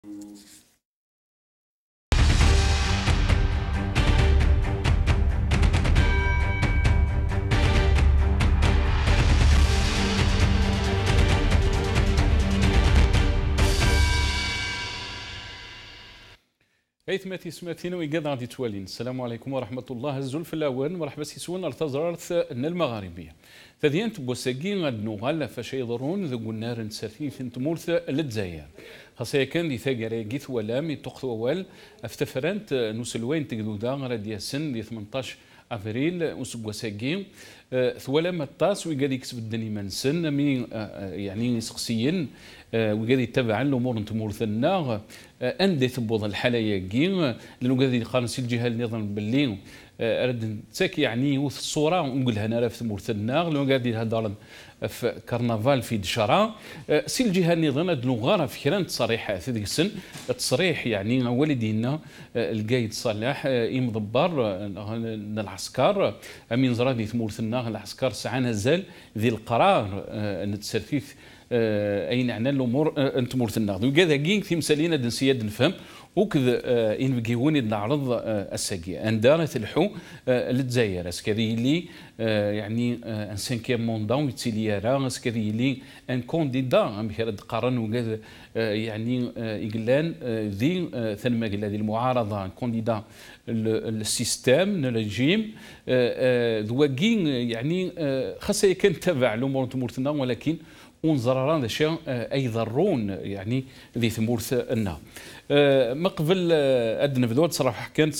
ايثماتي سماتين ويقاد غادي توالين. السلام عليكم ورحمه الله. الزلف الاول مرحبا سيسوان ارتزرارث المغاربيه تذينت بوساكين غاد نوغال فاش يضرون ذو النار نسافين في تمورث للجزائر خاصة كان دي ثاقر قيث ولام يتوخث ووال افتفرنت نوسلوين تقدودا غاد ياسن دي 18 افريل وساكين ثوالام الطاس ويقاد يكسب الدنيا منسن مي يعني شخصيا وقاد يتبع الامور نتمورثنا اندي ثبوض الحاله كين لانه قاد يقارن الجهه اللي نظن باللي رد تاك يعني وث الصوره ونقولها انا في مورثنا لو قاعد يهضر في كرنفال في دشرا سي الجهه اللي نظن اللغه في كران تصريحات ذيك السن التصريح يعني والدينا القايد صلاح يمضبر العسكر امين زرادي في مورثنا العسكر ساعه نزل ذي القرار نتسرفيف اين عنا الامور انت مورثنا وكذا كين في مسالينا دنسياد نفهم وكذا إن بقيوني نعرض الساقية أندارة الحو للجزائر اسكذي لي يعني ان سانكيام موندون يتسيليارا اسكذي لي ان كونديدا بهرد قرن وكذا يعني إقلان ذي ثنما قال هذه المعارضة كونديدا السيستم الرجيم ذواقين يعني خاصة كان تبع الأمور تمورتنا ولكن ونزرران ذا شيء أي ضرون يعني ذي ثمورث النا ما قبل ادنا بدول صراحه كانت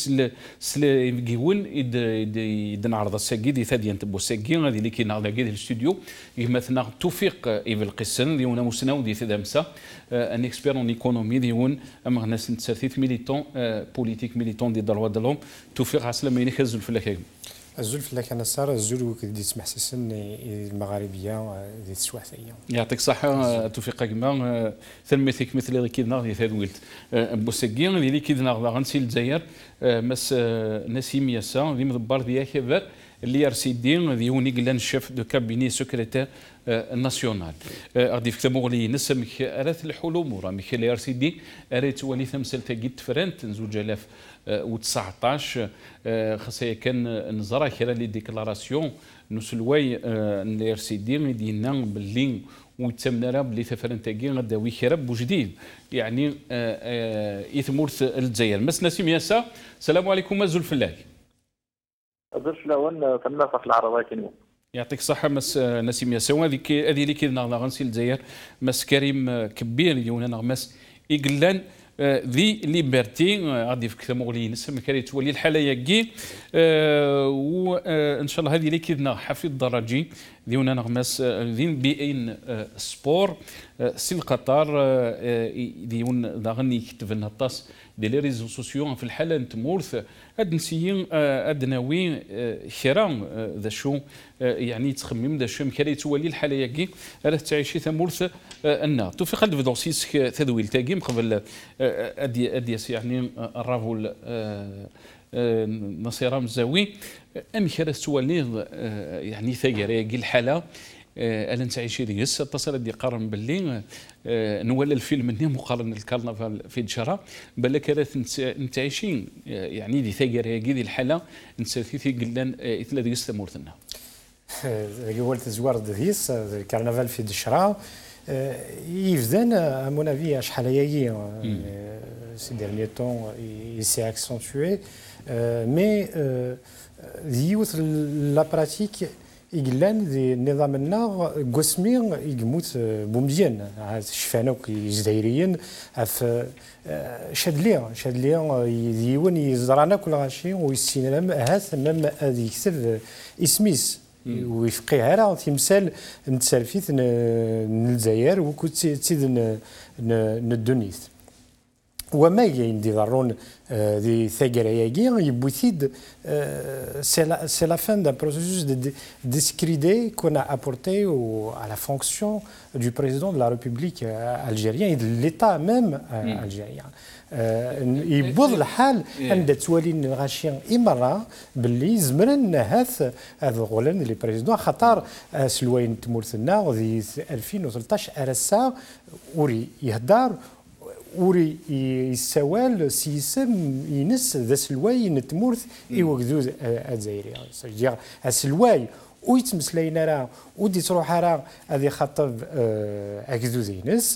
سليون يدنعرض الساقي دي ثادي نتبو الساقي غادي اللي كاين كاين الاستوديو مثلا توفيق ايفل القسن ديونا مسناو دي ثدامسا ان اكسبير اون ايكونومي ديون اما ناس نتساتيت ميليتون بوليتيك ميليتون دي دروا دلهم توفيق عسلامه يني خزل فلاك الزول لك انا صار الزول وكدي تسمح سن المغاربيه ذي السواحيه يعطيك الصحه توفيق كما ثمثك مثل اللي كيدنا في هذا ولد بوسكي اللي كيدنا غنسي الجزائر مس نسيم ياسا اللي مضبر ديال كبر اللي ارسيدي ديوني قلان الشيف دو كابيني سكرتير ناسيونال غادي في كتابو نسم ارث الحلم ورا ميخيل ارسيدي اريت ولي ثمثل تاكيد فرنت زوج الاف و19 خاصة كان نزرا كرا لي ديكلاراسيون نسلوي ار سي دي مدينا باللي ويتمنى بلي ثفرنتاكي غدا ويكرب وجديد يعني يثمورث الجزائر مس نسيم ياسا. السلام عليكم مازول فلاك أدرش لون فما في العربية كنيو يعطيك الصحة مس نسيم ياسا هذه اللي كنا غنسي الجزائر مس كريم كبير يونا مس إقلان ذي ليبرتي غادي في كتاب مغلي نسم كريت تولي الحاله ياكي وان شاء الله هذه اللي كيدنا حفيظ درجي ديونا نغمس ذين بين سبور سي القطار ديون داغني يكتب لنا الطاس دي لي ريزو سوسيو في الحاله نتمورث هاد نسيين ادناوي كرام ذا شو يعني تخمم ذا شو مكري تولي الحاله ياكي راه تعيشي ثمورث النا توفيق هاد فيدوسيس تدويل تاكيم قبل ادياس يعني الرافول نصيره مزاوي ام كرا تولي يعني ثقري الحاله الا نتعيشي ديس اتصل دي قارن باللي نولى الفيلم مني مقارنه الكرنفال في دشرا بالك راه نتعيشين يعني دي ثقري دي الحاله نسيتي قلنا اثلا ديس مورثنا قولت زوار ديس الكرنفال في دشرا يفدان à mon avis شحال هي ces derniers temps il s'est accentué mais ديوث لا براتيك يقلان ذي النظام النار قسمي يقموت بومزيان شفانا الجزائريين في شاد ليا ديون يزرانا كل غاشي ويسينا هاث مام هذه يكتب اسميس ويفقيها راه تمثال نتسالفيت الجزائر وكنت تيد ندونيث وما يندي ضرون دي ثقراياكي يبوثيد سي لا فان دان بروسيسوس دو ديسكريدي كون apporté à la fonction du président de la République algérienne et de l'État même algérien. يبوظ الحال عند توالي غاشي إمرة باللي زمرن هذا غولان لي بريزيدون خطر سلوين تمورثنا في 2013 أرسا وري يهدار وري يسوال سيسم ينس ذا سلواي نتمورث يوكدوز الجزائري سيدير السلواي ويتمسلينا راه ودي تروح راه هذه خطب اكدوز ينس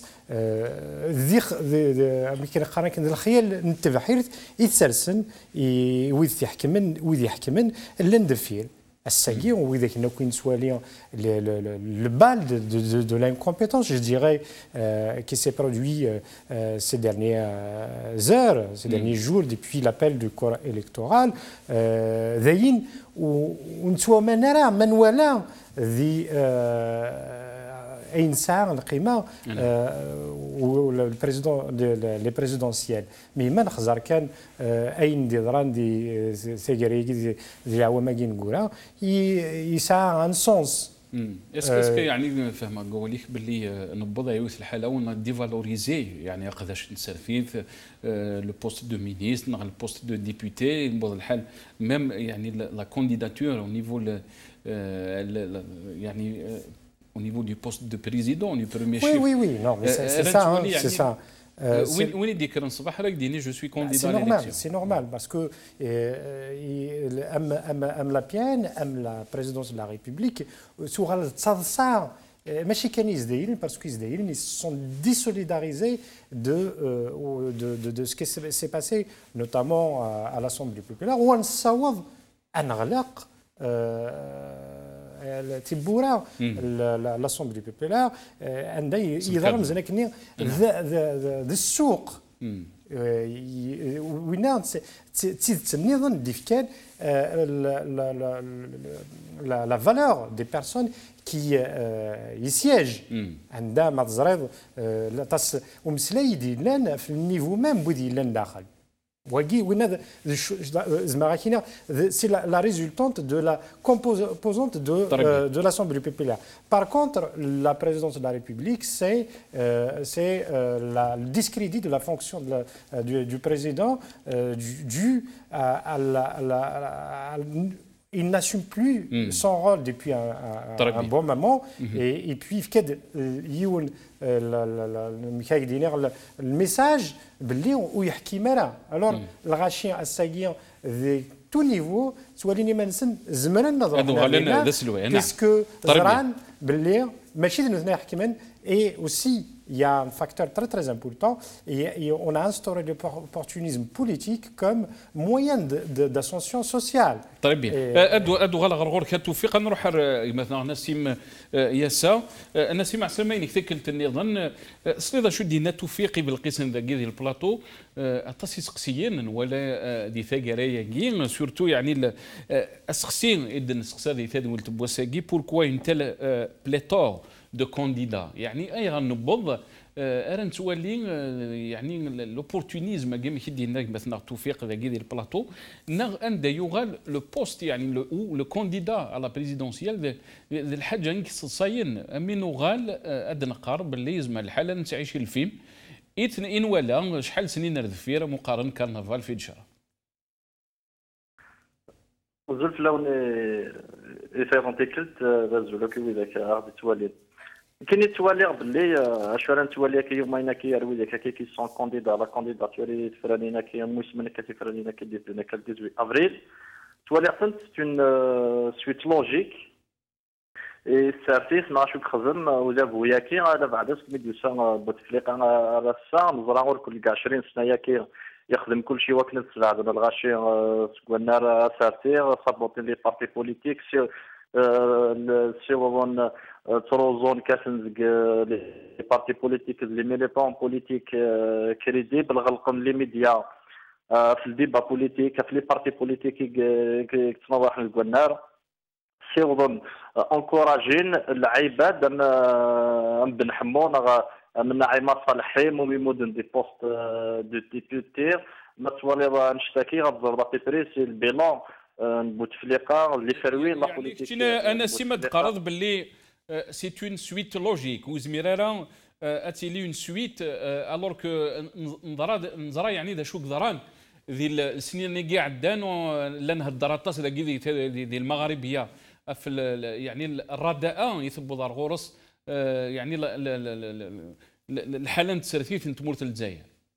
ذي كان كان الخيال نتبع حيرت يتسرسن ويذ يحكمن اللندفير الساقي وإذا كنا كوين سوالي le bal de l'incompétence, je dirais, qui s'est produit ces dernières heures, ces derniers jours, depuis l'appel du corps électoral, ذاين ونسوا منرا من ولا ذي إنسان القيمة les présidentielles mais ما نخزر كان أين دي ضران دي ثقري دي العوامة نقولها يسعى ان سونس اسكو يعني فهم نقول لك باللي نبض يوث الحاله ون ديفالوريزي يعني قداش نسرفيث لو بوست دو مينيستر لو بوست دو ديبوتي نبض الحال ميم يعني لا كانديداتور او نيفو يعني au niveau du poste de président, du premier chef. Oui, non, mais c'est ça, c'est ça. Oui, je suis candidat à l'élection. C'est normal, parce que la PN, la présidence de la République, sur le ماشي كان يزدايرين parce que يزدايرين ils se sont désolidarisés de ce qui s'est passé notamment à l'Assemblée populaire où on s'aوض أنغلق تبورا l'Assemblée populaire عندها يضرب زنكني ذا السوق وين تنظن ديفكان la valeur des personnes qui y siègent عندها ما تزريض ومسلاي ديالنا في النيفو ميم بودي لنا داخل c'est la résultante de la composante de l'Assemblée populaire. Par contre, la présidence de la République, c'est le discrédit de la fonction du président dû à il n'assume plus son rôle depuis un bon moment. Et puis, le message où il y a alors le rachien à Sagir de tout niveau soit l'inimensen zmanan qu'est-ce que Zran Belir machine de et aussi il y a un facteur très très important et on a instauré l'opportunisme politique comme moyen d'ascension sociale. Très bien. أدو غلا غرغور كتوفيق نروح مثلا نسيم ياسا نسيم عسلمين كثكلت النظام صليدا شو دينا توفيقي بالقسم ذا ديال البلاطو أتصي سقسيين ولا دي ثاقرايا كين سورتو يعني السقسين إذن السقسا دي ثاد ولت بوساكي بوركوا انتل بليتور دو كانديدا يعني أي غنبض أرن تولي يعني لوبورتونيزم كيما كيدينا مثلا توفيق ذا ديال البلاطو نغ أن يغال لو بوست يعني لو كانديدا على بريزيدونسيال الحاجة نكصاين أمينو غال أدنى قارب اللي يزم الحالة نتعيش الفيلم إن ولا شحال سنين ردفير مقارن كارنفال في دشرة زلت لون إفيرونتي كلت غازولوكي وذاك غادي تولي كاين يتوالي باللي اشوار نتوالي كي يومين كي يروي داك كي سون كانديدا لا كانديداتور فرانينا كي موسمنا كي فرانينا كي ديتنا كال 18 افريل توالي حسنت اون سويت لوجيك اي سارتيس ما شو خزم ولا بوياكي هذا بعد اسم ديسا بوتفليقه راسا مزرعور كل 20 سنه كي يخدم كل شيء وكنت سلعه الغاشي سكوانار سارتير صابوتي لي بارتي بوليتيك سيغون تروزون كاسنزك لي بارتي بوليتيك لي ميليتون بوليتيك كريديبل غلقن لي ميديا في الديبا بوليتيك في لي بارتي بوليتيك تنوضح الكونار سيغون انكوراجين العباد ام بن حمون من عماد صالحي مومي مدن دي بوست دو ديبوتي ما تولي نشتكي غتزرب بريسي البيلون بوتفليقه اللي فروي لا بوليتيك انا سيما تقرض باللي سي اون سويت لوجيك وزميرارا اتيلي اون سويت الور كو نزرا يعني ذا شوك ضران ذي السنين اللي قاع عدان لان هالدراطاس ديال المغاربيه في يعني الرداء يثبوا دار غورس يعني الحاله نتسرفي في تمورت الجزائر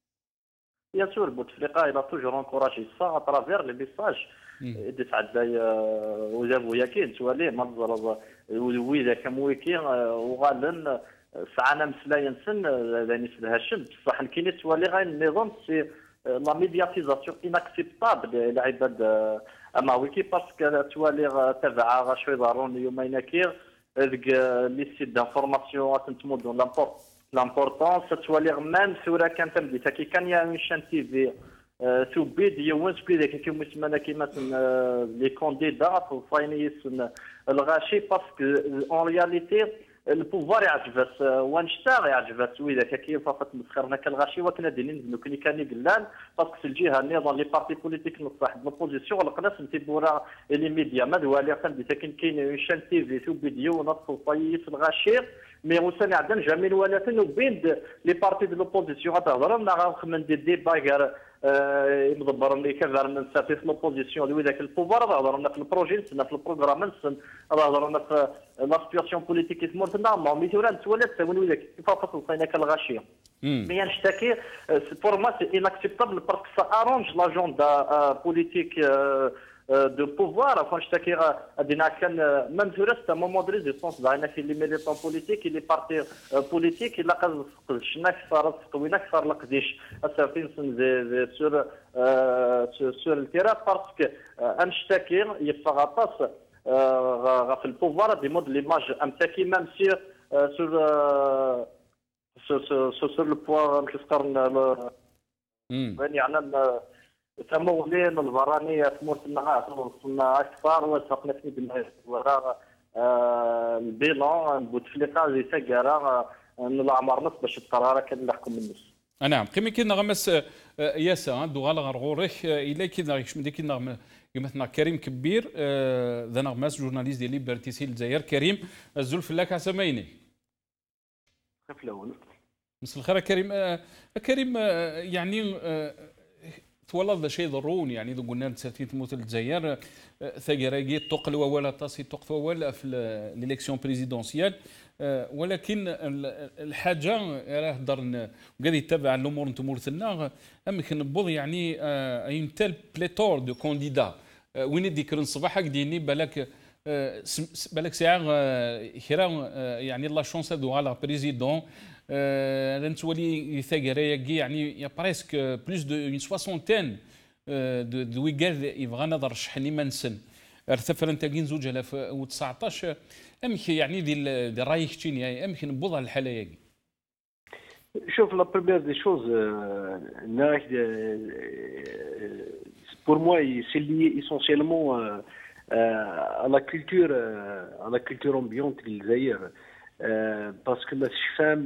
Bien sûr, Bouteflika, il a toujours encouragé ça à travers les messages. دي تعدى وزاب وياكين توالي منظر ويذا كمويكين وغالن سعنا مسلاين سن لاني سدهاشم بصح كاين توالي غير النظام سي لا ميدياتيزاسيون اناكسبتابل لعباد اما ويكي باسكو توالي تبع شوي ضرون يومين كير هذيك لي سيت دانفورماسيون تنتمود لامبورطونس توالي ميم ثوره كانت بديت كي كان يا اون شان تي في توبيد يوان سبيد كيما يسمى كيما لي كونديدا فاينيس الغاشي باسكو اون رياليتي البوفوار يعجبات وانشتاغ يعجبات وإذا كيف فقط مسخرنا كالغاشي وكنا دينين كني كان قلان باسكو الجهه النظام لي بارتي بوليتيك نصح لوبوزيسيون لقناس نتيبورا لي ميديا مدوالي خندي كاين كاين شان تي في تو فيديو نص فايس الغاشي مي وساني عندنا جميل ولكن وبين لي بارتي دو لوبوزيسيون تهضرنا غنخمم دي ديبا مدبر اللي كفر من ساتي في لوبوزيسيون اللي ذاك البوفوار هضرنا في البروجي نسنا في البروغرام نسن هضرنا في لا سيتياسيون بوليتيك اسمها نورمال مي تولات تولات تساوي ذاك كيف فصل صينا كالغاشيه مي نشتكي بور موا سي اناكسبتابل باسكو سا ارونج لاجوندا بوليتيك دو بوفوار كون نشتكي غادينا كان ميم تورست مومون دو ريزيستونس داينا في لي ميليتون بوليتيك لي بارتي بوليتيك الا قد شنا كثر تقوينا كثر لقديش اسافين سور سور التيرا باسكو انشتكي يفغاطاس في البوفوار دي مود ليماج امتاكي ميم سي سور لو بوان كيسقرن يعني تمولين البرانية تموت النهار وصلنا أكثر وسقنا في بالوراء البيلون بوتفليقة زي سجارة من الأعمار نص باش القرار كان نحكم النص. نعم قيمة كي نغمس ياسا دوغال غرغوريخ إلى كي نغيش مدي كي نغم مثلا كريم كبير ذا نغمس جورناليست ديال ليبرتي سي الجزائر كريم الزلف لك عسميني. خف الأول. مساء الخير كريم كريم يعني تولد شيء ضرون يعني إذا قلنا نساتين تموت الجزائر ثقراقي تقل ولا تصي تقف ولا في الإلكسيون بريزيدونسيال ولكن الحاجة راه هضرنا وقاعد يتبع الأمور نتوما مرثلنا أمكن نبوض يعني اون تيل بليتور دو كونديدا وين يذكر الصباح هكذا بالك ساعة كرا يعني لا شونس دو على بريزيدون يعني يا بريسك بلوس دو اون سواسونتين دو ويكاد يبغى نظر شحني منسن ارتفع انت كين زوج 2019 امك يعني دي رايك تشيني امك نبوض على الحاله ياكي شوف لا بروميير دي شوز pour moi c'est lié essentiellement à la culture ambiante du Zaïre. Parce que la femme,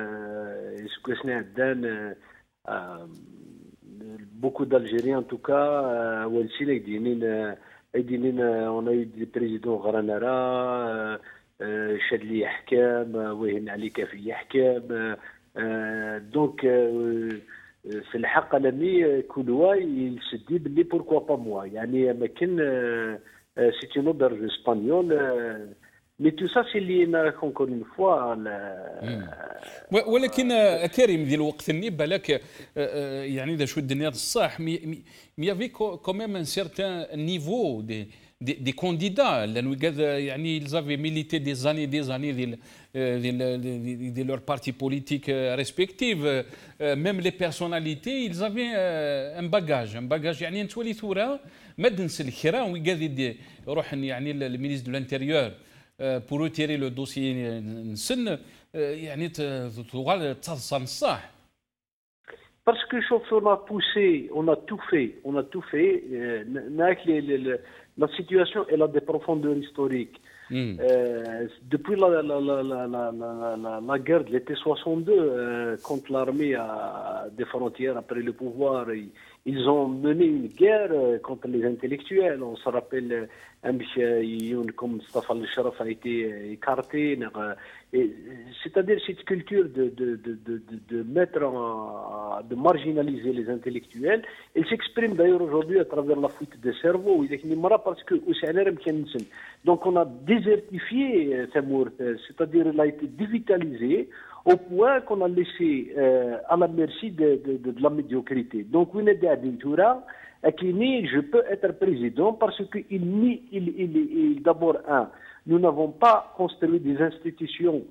beaucoup d'Algériens en tout cas, on a eu des présidents Granara, Chadli Yahkam, Wehen Ali Kafi Yahkam, donc في الحق العالمي كل واحد يسدي باللي pourquoi pas moi يعني ما كان c'est une auberge espagnole. Mais tout ça, c'est lié encore une fois. ولكن كريم ذي الوقت اللي بالك يعني اذا شو الدنيا الصح مي يافي كوميم ان سيرتان نيفو دي كونديدا لانه يعني ils avaient milité des années ديال leur parti politique respectif même les personnalités ils avaient un bagage يعني نتولي ثوره ما تنسى الكرا ويقاد يروح يعني المينيستر دو الانتيريور pour retirer le dossier نسن يعني تصل صح. Parce que on a poussé, on a tout fait. La situation elle a des profondeurs historiques. Depuis la guerre de l'été 62 contre l'armée des frontières après le pouvoir, ils ont mené une guerre contre les intellectuels. On se rappelle comme Mustafa al-Sharaf a été écarté. C'est-à-dire cette culture de mettre de marginaliser les intellectuels. Elle s'exprime d'ailleurs aujourd'hui à travers la fuite des cerveaux. Parce que donc on a désertifié Samour, c'est-à-dire il a été dévitalisé. au point qu'on a laissé à la merci de la médiocrité. Donc, je peux être président parce que d'abord, nous n'avons pas construit des institutions,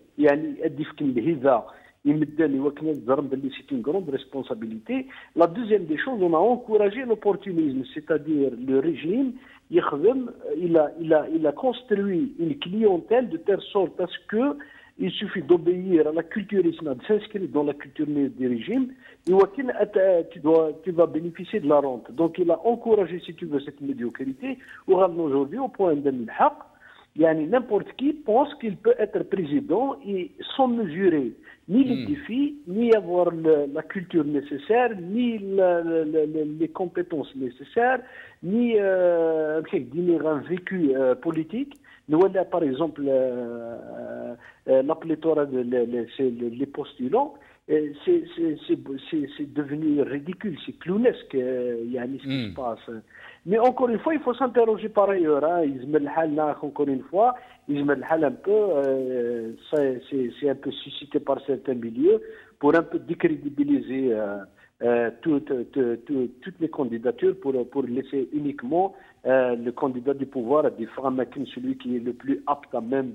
c'est une grande responsabilité. La deuxième des choses, on a encouragé l'opportunisme, c'est-à-dire le régime, il a construit une clientèle de telle sorte à ce que il suffit d'obéir à la culture islamique, de s'inscrire dans la culture du régime, et tu vas bénéficier de la rente. Donc il a encouragé, si tu veux, cette médiocrité. Aujourd'hui, au point de n'importe qui pense qu'il peut être président et sans mesurer ni les défis, ni avoir la culture nécessaire, ni les compétences nécessaires, ni un vécu politique. Nous avons par exemple la pléthore des postulants. C'est devenu ridicule, c'est clownesque, ce qui se passe. Mais encore une fois, il faut s'interroger par ailleurs. Encore une fois, un peu, c'est un peu suscité par certains milieux pour un peu décrédibiliser toutes les candidatures pour laisser uniquement le candidat du pouvoir à des Framakin, celui qui est le plus apte à même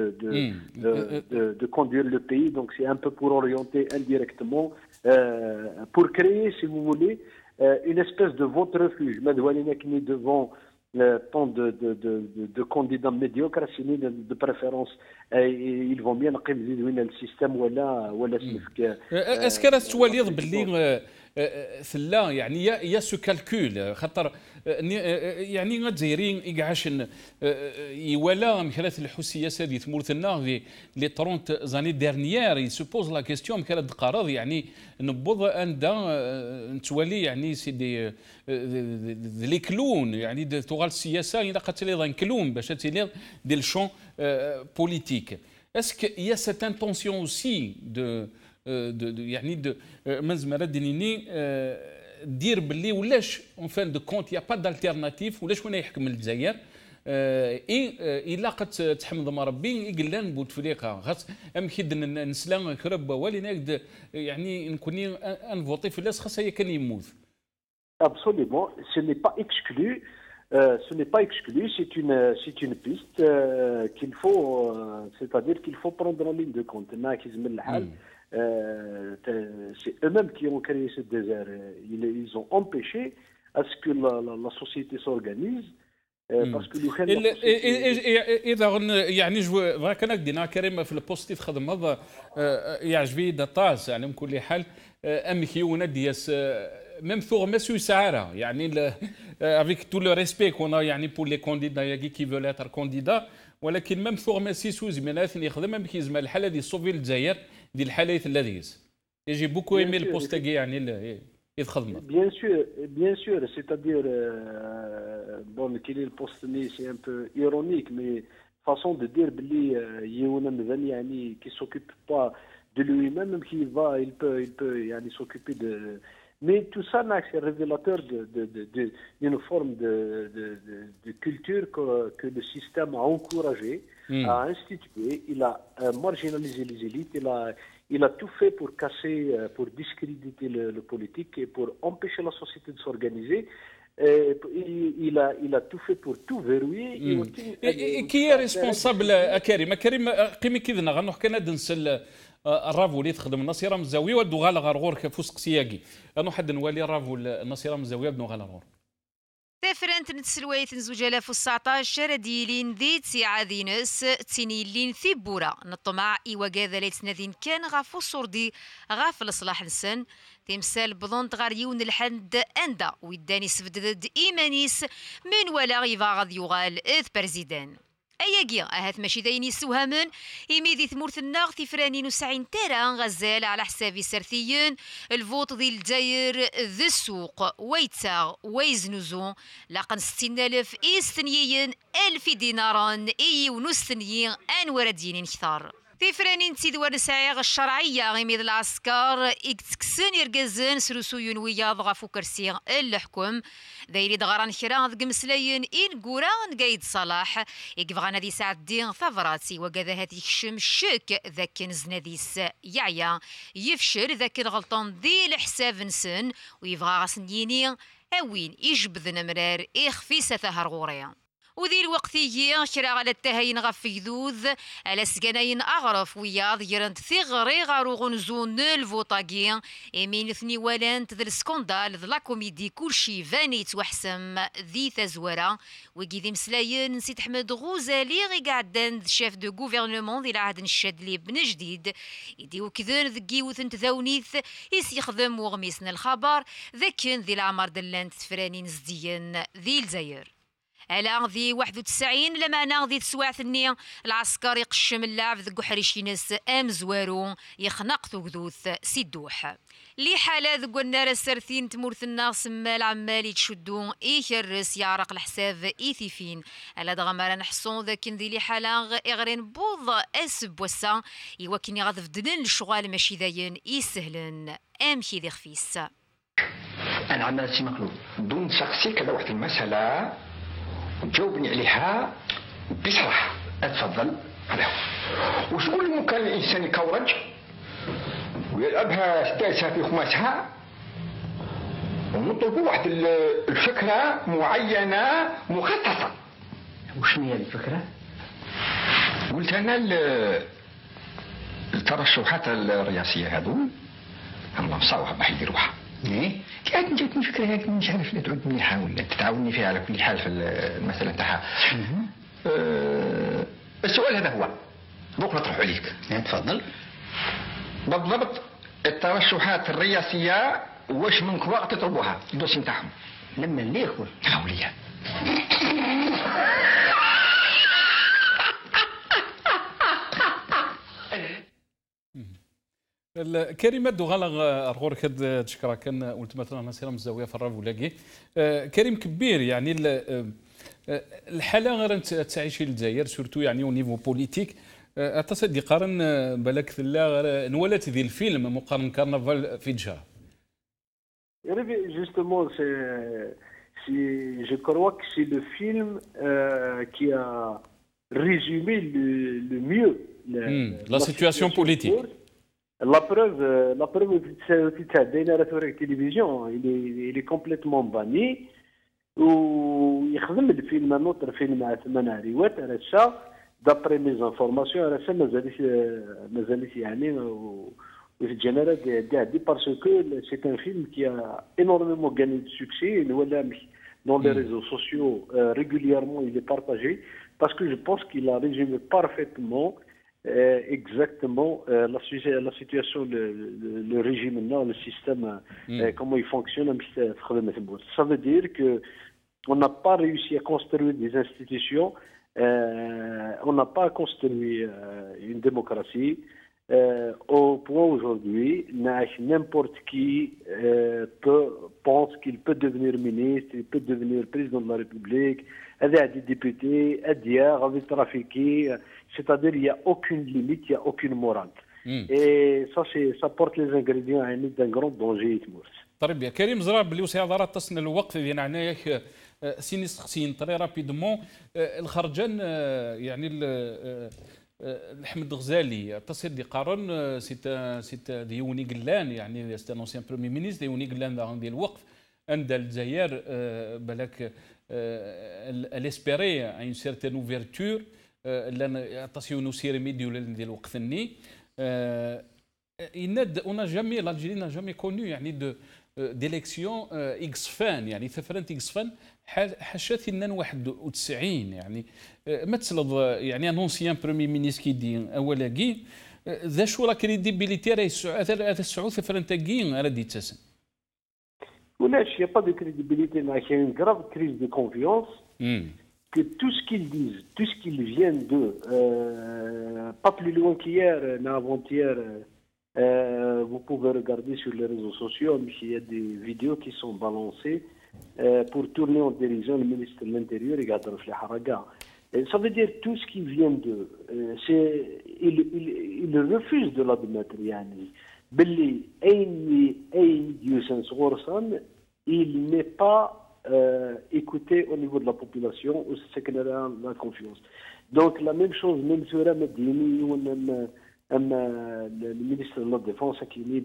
de conduire le pays. Donc c'est un peu pour orienter indirectement, pour créer, si vous voulez, une espèce de vote refuge. Devant tant de candidats médiocres, de préférence, ils vont bien le système ولا اسكو راه توليض باللي ثلا يعني يا سو كالكول خاطر يعني الجزائريين يقعاش يوالا مكالات الحسيه سادي تمورتنا لي 30 زاني ديرنيير يسوبوز لا كيستيون مكالات دقارض يعني نبوض اندا نتولي يعني سي دي لي كلون يعني تغال السياسه الى قتلي كلون باش تلي دي الشون بوليتيك. Est-ce qu'il y a cette intention aussi يعني مزمره دينيني دير باللي ولاش اون فان دو كونت يا با دالتيرناتيف ولاش وين يحكم الجزائر الا قد تحمد مربي يقلان بوتفليقه خاص امكيد نسلا كرب والي يعني نكوني انفوتي في الناس خاص هي كان يموت. Absolument, ce n'est pas exclu. C'est une piste qu'il faut, c'est-à-dire qu'il faut prendre en ligne de compte. C'est eux-mêmes qui ont créé ce désert. Ils ont empêché à ce que la société s'organise. Parce que إذا يعني كان دينا كريم في البوست تخدم هذا يعجبني دطاس يعني من كل حال أمكيونا دياس même formation سعارة يعني avec tout le respect qu'on a يعني pour les candidats qui veulent être candidats ولكن même formation سوز مناث يخدم أم كيزما الحالة دي صوفي الجزائر دي الحالة الذيس j'ai beaucoup aimé le poste يعني يتخدم. Bien sûr, c'est-à-dire bon qu'il est le poste c'est un peu ironique mais façon de dire بلي يونا مزني يعني qui s'occupe pas de lui-même même qu'il va il peut يعني s'occuper de. Mais tout ça, c'est révélateur d'une forme de culture que le système a encouragé, a institué. Il a marginalisé les élites, il a tout fait pour casser, pour discréditer le politique et pour empêcher la société de s'organiser. Il a tout fait pour tout verrouiller. Qui est responsable, Karim قيمي كذا غنروح كندا نسل الرافو اللي تخدم النصيره من الزاويه ودو غالا غرغور كفوسق سياقي انو حد نوالي الرافو النصيره من الزاويه بدو غالا غرغور تفرنت نتسلويت نزوج 2019 ديلين ذي تسعادينس تسينيلين ثيبورا نطمع إيوا كذا ليتنادين كان غافو صوردي غاف الصلاح نسن تمثال بضون تغاريون الحند أندا ويداني سفدد إيمانيس من ولا غيفا غاد يغال إذ برزيدان أياكي أهات ماشي دايني سوهامن إميدي ثمورث الناغ ثفرانين وسعين تيران غزال على حساب سرثيين الفوط ذي الجاير ذي السوق ويتاغ ويزنوزون لاقن 60,000 إيستنيين 1000 ديناران إي ونستنيين أنور دينين كثار تيفرانين تيدوار سعيغ الشرعية غيميد العسكر إكتكسن يرقزن سلوسو ينوياض غافو كرسي الحكم دايري دغران كرا ذك مسلاين إن قران قايد صلاح يقفغانا دي سعدين ثفراتي وكذا هاتي كشم شك ذاك نزناديس يعيا يفشل ذاك الغلطان دي الحساب نسن ويبغى غسنيني أوين يجبذ نمرار إخفي ستهر غوريا وذي الوقت يجي كرا على التهين غف يذوذ على سكنين أغرف وياض يرند ثغري غارو غنزون الفوطاقي إمين ثني ولانت ذا السكوندال ذا لاكوميدي كلشي فانيت وحسم ذي تزورة وكي ذي مسلاين نسيت أحمد غوزالي غي قعدان شاف دو غوفرنمون ذي العهد نشاد لي بن جديد يدي وكذن ذكي وثنت ذاونيث يخدم وغميسنا الخبر ذاكن ذي العمر دلانت تفرانين زديا ذي الجزائر على ذي 91 لما انا ذي تسواعثني العسكر يقشم اللاعب ذو حريشينس ام زوارو يخنق ثوثوث سيدوح لي حالة ذو النار السرثين تمورث الناس مال عمال يتشدو يكرس يعرق الحساب ايثيفين على دغمار نحصون ذاكن ذي لي حالة اغرين بوض اسب وسا يوكني غاضف دلن الشغال ماشي ذاين يسهلن امشي ذي خفيس. انا عمال سي مقلوب دون شخصي كذا واحد المسألة جاوبني عليها بصراحة. اتفضل. هذا هو. وشكون ممكن الانسان يكورج ويلعبها سداسها في خماسها ونطلبوا واحد الفكرة معينة مخصصة. وشنو هي الفكرة؟ قلت انا الترشحات الرئاسية هذول الله مصاوها بحي يروحها. ايه كانت جاتني فكره هيك مش عارف لا تعود مليحه ولا تتعاوني فيها على كل حال في المساله تاعها. السؤال هذا هو دوك نطرح عليك. تفضل. بالضبط الترشحات الرئاسيه واش من وقت تطلبوها الدوسي نتاعهم لما اللي يخول حاوليه. كريمة دوغالا أرغور كد تشكرا كان قلت مثلا نصير مزاوية في الراب ولاقي كريم كبير يعني الحالة غير تعيش الجزائر سورتو يعني او نيفو بوليتيك أتصدي قارن بالك ثلا نولات ذي الفيلم مقارن كارنفال في دجا. Justement, je crois que c'est le film qui a résumé le mieux la situation politique. La preuve c'est la télévision, il est complètement banni. ويخدم الفيلم نوتر فيلم مع 8 عريوات على الشا دابري ميز انفورماسيون على الشا مازالت يعني وتجنرا دي باسكو سي ان فيلم كي énormément gagné de succès ولا dans les réseaux sociaux régulièrement il est partagé parce que je pense qu'il a résumé parfaitement exactement la situation, le régime, le système, comment il fonctionne. Ça veut dire qu'on n'a pas réussi à construire des institutions, on n'a pas construit une démocratie. Au point aujourd'hui, n'importe qui pense qu'il peut devenir ministre, il peut devenir président de la République, des députés, des trafiqués. C'est-à-dire qu'il n'y a aucune limite, il n'y a aucune morale. Et ça porte les ingrédients d'un grand danger. طيب يا كريم زرار بلي وسع ضرات تصن الوقت ديالنا عنايك سيني سخسين طري رابيدمون الخرجان يعني الحمد غزالي تصير دي قارن سيت ديوني قلان يعني سيت انسيان برومي مينيستر ديوني قلان ديال الوقف عند الجزائر بالك الاسبيري ان سيرتين اوفرتور لان تصيونو سير ميديو ديال الوقت الني on n'a jamais l'Algérie n'a jamais connu يعني d'élection X فان يعني ثفرنت X فان حاشات لنا 91 يعني مثل يعني ان اونسيان برومي مينيس كي دي اولاكي ذا شو لا كريديبيليتي راه هذا السعود ثفرنت كي راه دي تسن ولاش يا با دو كريديبيليتي ما كاين غراف كريز دو كونفيونس que tout ce qu'ils disent, tout ce qu'ils viennent de, pas plus loin qu'hier, mais avant-hier, vous pouvez regarder sur les réseaux sociaux, il y a des vidéos qui sont balancées pour tourner en dérision le ministre de l'Intérieur et Gadar Fli Haraga. Ça veut dire tout ce qui vient de... il refuse de l'admettre. باللي أي يوسن صغورسان il n'est pas écouté au niveau de la population ou c'est que la confiance. Donc la même chose, même sur le ministre de la Défense qui dit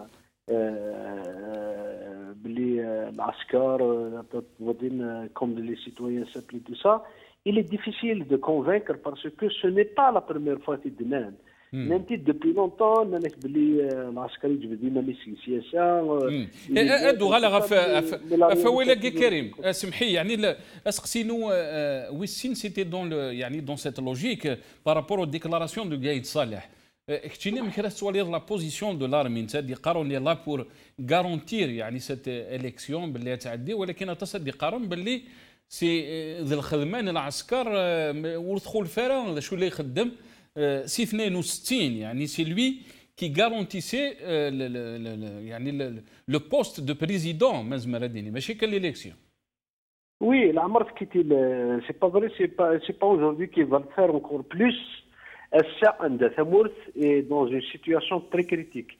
l'Ascar, comme les citoyens simples et tout ça, il est difficile de convaincre parce que ce n'est pas la première fois qu'il demande. depuis longtemps العسكري جبدينا لي سياسه ادو غالا فويلا كريم سمحي يعني اسقسينو ويسين سيتي دون يعني دون سيت لوجيك بارابور او ديكلاراسيون دو قايد صالح اكتشينا من كرا سوالير لا بوزيسيون دو لارمي نتا قاروني لا بور غارونتير يعني سيت اليكسيون باللي تعدي ولكن تصدي قارن باللي سي ذي الخدمان العسكر ودخول الفرا شو اللي يخدم سي 62 يعني سي لوي كي غارونتيسي يعني لو بوست دو بريزيدون مازال ديني ماشي كان ليليكسيون. Oui, la marque qui c'est pas vrai, c'est pas aujourd'hui qu'il va le faire encore plus. Samours est dans une situation très critique.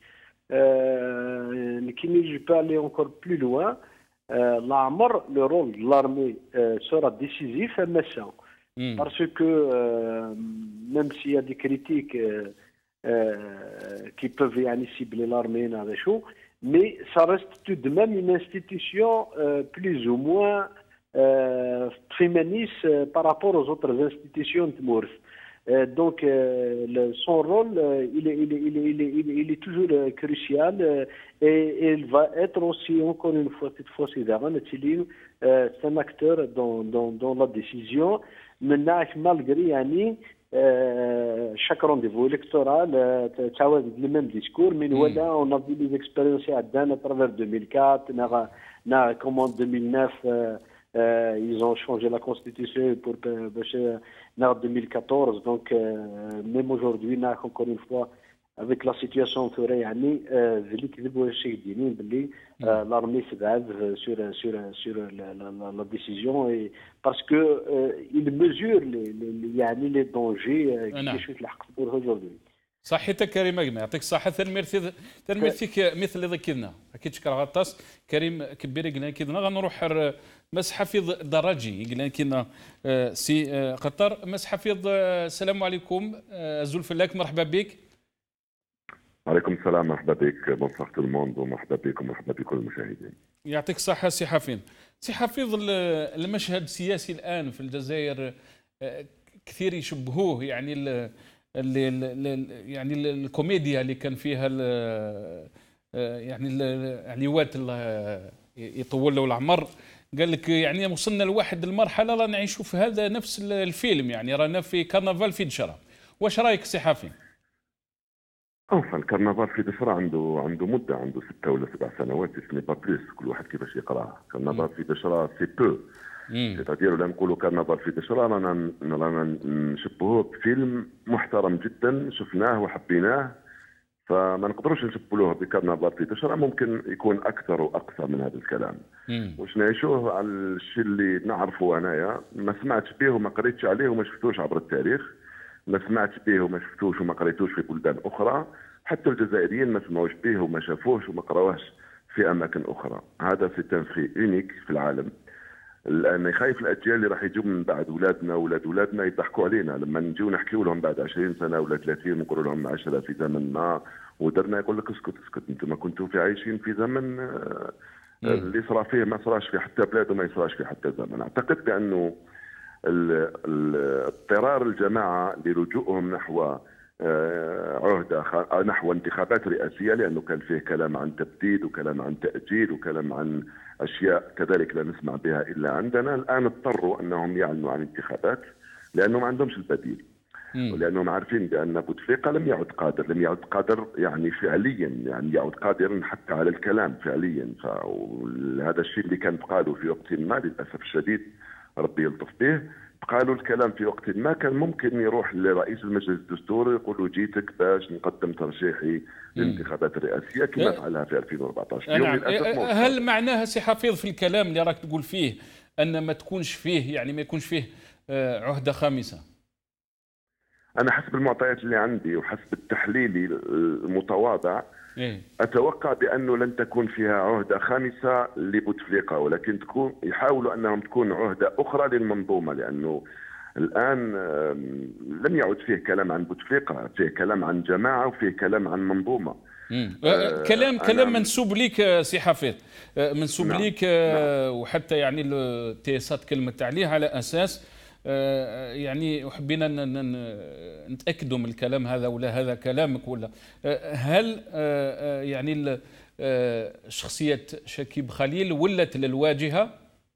Je peux aller encore plus loin. Le rôle de l'armée sera décisif et méchant. Parce que même s'il y a des critiques qui peuvent cibler l'armée, mais ça reste tout de même une institution plus ou moins féministe par rapport aux autres institutions de Mours. Donc son rôle, il est toujours crucial et il va être aussi, encore une fois, cette fois-ci, c'est un acteur dans la décision. Malgré chaque rendez-vous électoral, le même discours, mais on a vu les expériences à travers 2004, comme en 2009, ils ont changé la constitution pour 2014, donc même aujourd'hui, encore une fois, avec la situation l'armée se base sur la décision et parce que il mesure les dangers qui sont aujourd'hui. صحيتك كريم أجمع يعطيك الصحة تنمرتك مثل اللي ذكرنا أكيد شكرا غطاس كريم كبير قلنا كذا غنروح مس حفيظ درجي قلنا كنا سي قطر مس حفيظ السلام عليكم زلف لك مرحبا بك. عليكم السلام مرحبا بك بونسوار تو الموند ومرحبا بكم ومرحبا بكل المشاهدين. يعطيك الصحة سي حفيظ. سي حفيظ المشهد السياسي الآن في الجزائر كثير يشبهوه يعني يعني الكوميديا اللي كان فيها يعني وات يطول له العمر قال لك يعني وصلنا لواحد المرحله رانا نعيشوا في هذا نفس الفيلم يعني رانا في كرنفال في دشرة. واش رايك سي حافي؟ الكرنفال في دشرة عنده مده عنده 6 ولا 7 سنوات سي با بلوس كل واحد كيفاش يقراه. كرنفال في دشرة سي بو سيتادير ولا نقولوا كرنفال في دشرة رانا نشبهوه بفيلم محترم جدا شفناه وحبيناه فما نقدروش نشبهوه بكرنفال في دشرة. ممكن يكون اكثر واقصى من هذا الكلام. واش نعيشوه على الشيء اللي نعرفه انايا ما سمعتش به وما قريتش عليه وما شفتوش عبر التاريخ. ما سمعتش به وما شفتوش وما قريتوش في بلدان اخرى. حتى الجزائريين ما سمعوش به وما شافوش وما قراوهش في اماكن اخرى. هذا سي ان في اونيك في العالم. لان خايف الاجيال اللي راح يجوا من بعد اولادنا اولادنا يضحكوا علينا لما نجيو نحكيو لهم بعد 20 سنه ولا 30 ونقول لهم 10 في زمن ما ودرنا يقول لك اسكت انتم ما كنتوا في عايشين في زمن اللي صرا فيه ما صراش في حتى بلاد وما يصراش في حتى زمن. اعتقد بانه اضطرار الجماعه للجوءهم نحو عهده نحو انتخابات رئاسيه لانه كان فيه كلام عن تبديد وكلام عن تاجيل وكلام عن اشياء كذلك لا نسمع بها الا عندنا. الان اضطروا انهم يعلنوا عن انتخابات لانه ما عندهمش البديل ولانهم عارفين بان بوتفليقه لم يعد قادر يعني فعليا يعني يعد قادرا حتى على الكلام فعليا. فهذا الشيء اللي كان بقاله في وقت ما للاسف الشديد ربي يلطف به قالوا الكلام في وقت ما كان ممكن يروح لرئيس المجلس الدستوري يقول له جيتك باش نقدم ترشيحي للانتخابات الرئاسيه كما فعلها في 2014. نعم. هل معناها سي حفيظ في الكلام اللي راك تقول فيه ان ما تكونش فيه يعني ما يكونش فيه عهدة خامسة؟ أنا حسب المعطيات اللي عندي وحسب التحليلي المتواضع أتوقع بأنه لن تكون فيها عهدة خامسة لبوتفليقة، ولكن يحاولوا أنهم تكون عهدة أخرى للمنظومة، لأنه الآن لم يعد فيه كلام عن بوتفليقة، فيه كلام عن جماعة وفيه كلام عن منظومة. كلام منسوب ليك سي حفيظ، منسوب نعم. ليك وحتى يعني التيسات كلمت عليه على أساس يعني وحبينا نتأكدوا من الكلام هذا ولا هذا كلامك، ولا هل يعني شخصية شكيب خليل ولت للواجهة؟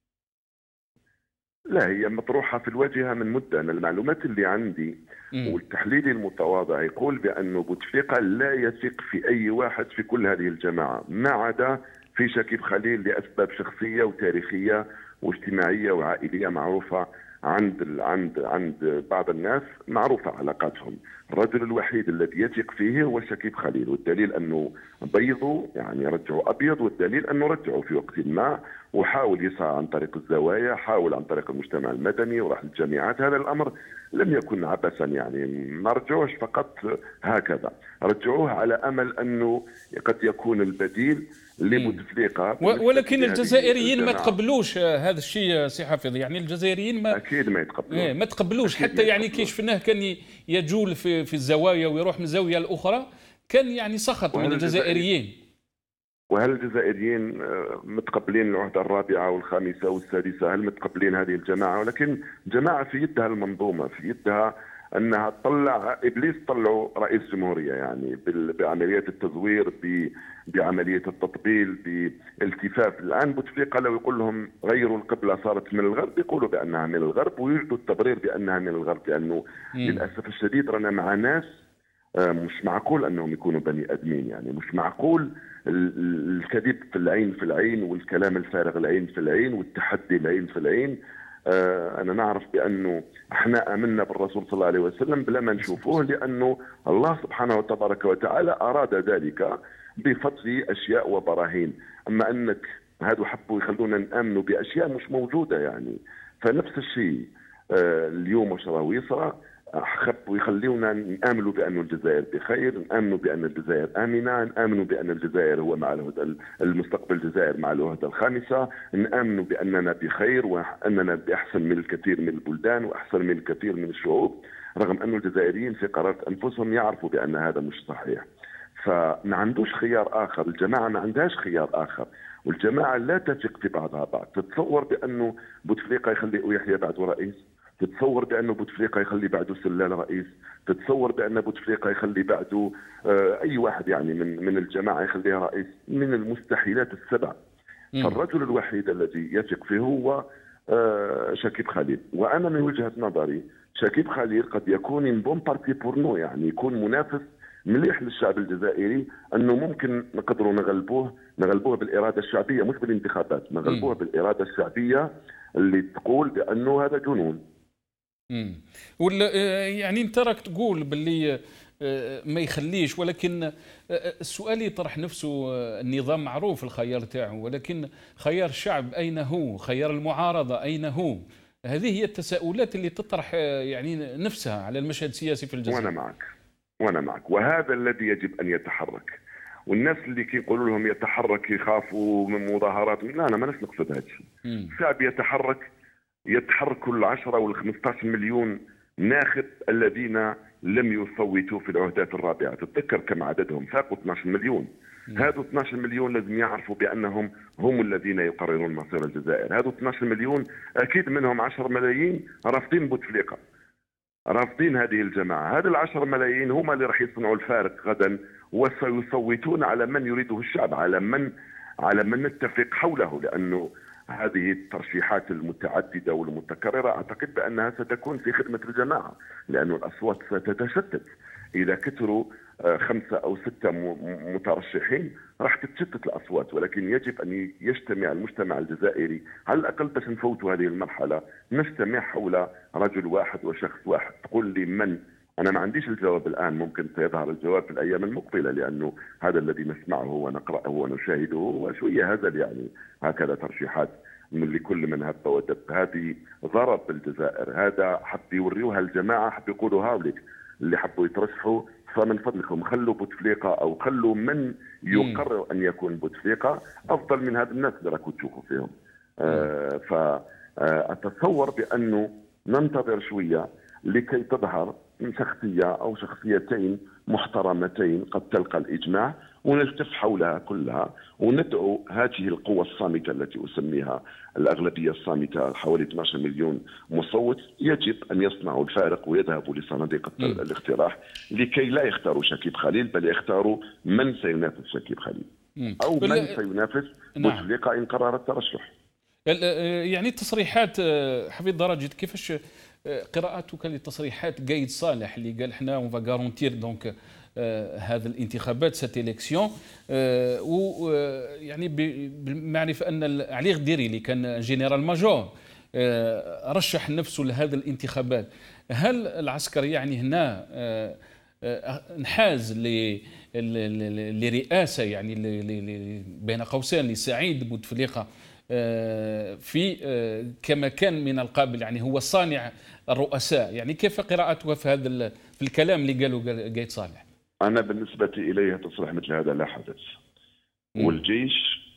لا، هي مطروحة في الواجهة من مدة. أنا المعلومات اللي عندي والتحليل المتواضع يقول بأنه بوتفليقة لا يثق في أي واحد في كل هذه الجماعة ما عدا في شكيب خليل لأسباب شخصية وتاريخية واجتماعية وعائلية معروفة عند بعض الناس، معروفة علاقاتهم. الرجل الوحيد الذي يثق فيه هو شكيب خليل، والدليل أنه بيضوا يعني رجعوا أبيض، والدليل أنه رجعوا في وقت ما وحاول يسعى عن طريق الزوايا، حاول عن طريق المجتمع المدني وراح الجامعات. هذا الأمر لم يكن عبثا، يعني ما رجعوش فقط هكذا، رجعوه على أمل أنه قد يكون البديل لبوتفليقة. ولكن الجزائريين ما تقبلوش هذا الشيء سي حافظ، يعني الجزائريين أكيد ما يتقبلوش، ما تقبلوش حتى يعني كي شفناه كان يجول في الزوايا ويروح من زاوية الأخرى، كان يعني سخط من الجزائريين. وهل الجزائريين متقبلين العهدة الرابعة والخامسة والسادسة؟ هل متقبلين هذه الجماعة؟ ولكن جماعة في يدها المنظومة، في يدها أنها تطلع إبليس، طلعوا رئيس جمهورية يعني بعمليات التزوير، بعملية التطبيل، بالالتفاف. الآن بوتفليقة لو يقول لهم غيروا القبلة صارت من الغرب، يقولوا بأنها من الغرب ويجدوا التبرير بأنها من الغرب، لأنه للأسف الشديد رانا مع ناس مش معقول أنهم يكونوا بني أدمين، يعني مش معقول الكذب في العين في العين، والكلام الفارغ العين في العين، والتحدي العين في العين. أنا نعرف بأنه احنا آمنا بالرسول صلى الله عليه وسلم بلا ما نشوفوه، لأنه الله سبحانه وتبارك وتعالى أراد ذلك بفضل أشياء وبراهين. أما أنك هادو حبوا يخلونا نآمنوا بأشياء مش موجودة يعني. فنفس الشيء اليوم وش راهو يصرى، حبوا يخليونا نآمنوا بأن الجزائر بخير، نآمنوا بأن الجزائر آمنة، نآمنوا بأن الجزائر هو مع المستقبل الجزائر مع العهدة الخامسة، نآمنوا بأننا بخير وأننا بأحسن من الكثير من البلدان وأحسن من الكثير من الشعوب، رغم أن الجزائريين في قرارات أنفسهم يعرفوا بأن هذا مش صحيح. فما عندوش خيار آخر، الجماعة ما عندهاش خيار آخر، والجماعة لا تثق في بعضها بعض. تتصور بأنه بوتفليقة يخلي يحيى بعده رئيس؟ تتصور بأنه بوتفليقة يخلي بعده سلال رئيس؟ تتصور بأن بوتفليقة يخلي بعده أي واحد يعني من الجماعة يخليها رئيس؟ من المستحيلات السبع. فالرجل الوحيد الذي يثق فيه هو شكيب خليل. وأنا من وجهة نظري شكيب خليل قد يكون بون بارتي بورنو، يعني يكون منافس مليح للشعب الجزائري، أنه ممكن نقدروا نغلبوه بالإرادة الشعبية، مش بالانتخابات، نغلبوه بالإرادة الشعبية اللي تقول بأنه هذا جنون. ولا يعني انت راك تقول باللي ما يخليش، ولكن السؤال يطرح نفسه. النظام معروف الخيار تاعه، ولكن خيار الشعب أين هو؟ خيار المعارضة أين هو؟ هذه هي التساؤلات اللي تطرح يعني نفسها على المشهد السياسي في الجزائر. وأنا معك، وهذا الذي يجب أن يتحرك. والناس اللي كيقولوا لهم يتحرك يخافوا من مظاهرات، لا أنا ما نقصد هذا الشيء. الشعب يتحرك كل 10 ولا 15 مليون ناخب الذين لم يصوتوا في العهدات الرابعة. تتذكر كم عددهم؟ فاقوا 12 مليون. هذو 12 مليون لازم يعرفوا بأنهم هم الذين يقررون مصير الجزائر. هذو 12 مليون أكيد منهم 10 ملايين رافضين بوتفليقة، رافضين هذه الجماعة. هذه ال10 ملايين هم اللي راح يصنعوا الفارق غدا، وسيصوتون على من يريده الشعب، على من نتفق حوله. لأنه هذه الترشيحات المتعددة والمتكررة أعتقد بأنها ستكون في خدمة الجماعة، لأن الأصوات ستتشتت. إذا كثروا 5 أو 6 مترشحين راح تتشتت الأصوات، ولكن يجب أن يجتمع المجتمع الجزائري على الأقل باش نفوتوا هذه المرحلة، نجتمع حول رجل واحد وشخص واحد. تقول لي من؟ أنا ما عنديش الجواب الآن، ممكن سيظهر الجواب في الأيام المقبلة، لأنه هذا الذي نسمعه ونقرأه ونشاهده وشوية هزل، يعني هكذا ترشيحات من لكل من هب ودب. هذه ضرب بالجزائر، هذا حب يوريوها الجماعه، حب يقولوا هاوليك اللي حبوا يترشحوا، فمن فضلكم خلوا بوتفليقه او خلوا من يقرر ان يكون بوتفليقه افضل من هذا الناس اللي راكم تشوفوا فيهم. فاتصور بانه ننتظر شويه لكي تظهر شخصيه او شخصيتين محترمتين قد تلقى الاجماع، ونلتف حولها كلها، وندعو هذه القوى الصامته التي اسميها الاغلبيه الصامته، حوالي 12 مليون مصوت، يجب ان يصنعوا الفارق ويذهبوا لصناديق الاقتراح لكي لا يختاروا شكيب خليل، بل يختاروا من سينافس شكيب خليل او من سينافس بوتفليقه ان قرر الترشح. يعني التصريحات حفيظ دراجي، كيفاش قراءتك لتصريحات قايد صالح اللي قال احنا اون فا غارونتير دونك هذه الانتخابات سات اليكسيون، ويعني بالمعرفه ان علي غديري اللي كان جنرال ماجور رشح نفسه لهذه الانتخابات، هل العسكر يعني هنا انحاز لرئاسه يعني بين قوسين لسعيد بوتفليقه في كما كان من القابل، يعني هو صانع الرؤساء؟ يعني كيف قراءتك في هذا في الكلام اللي قاله قايد صالح؟ أنا بالنسبة إلي تصريح مثل هذا لا حدث. والجيش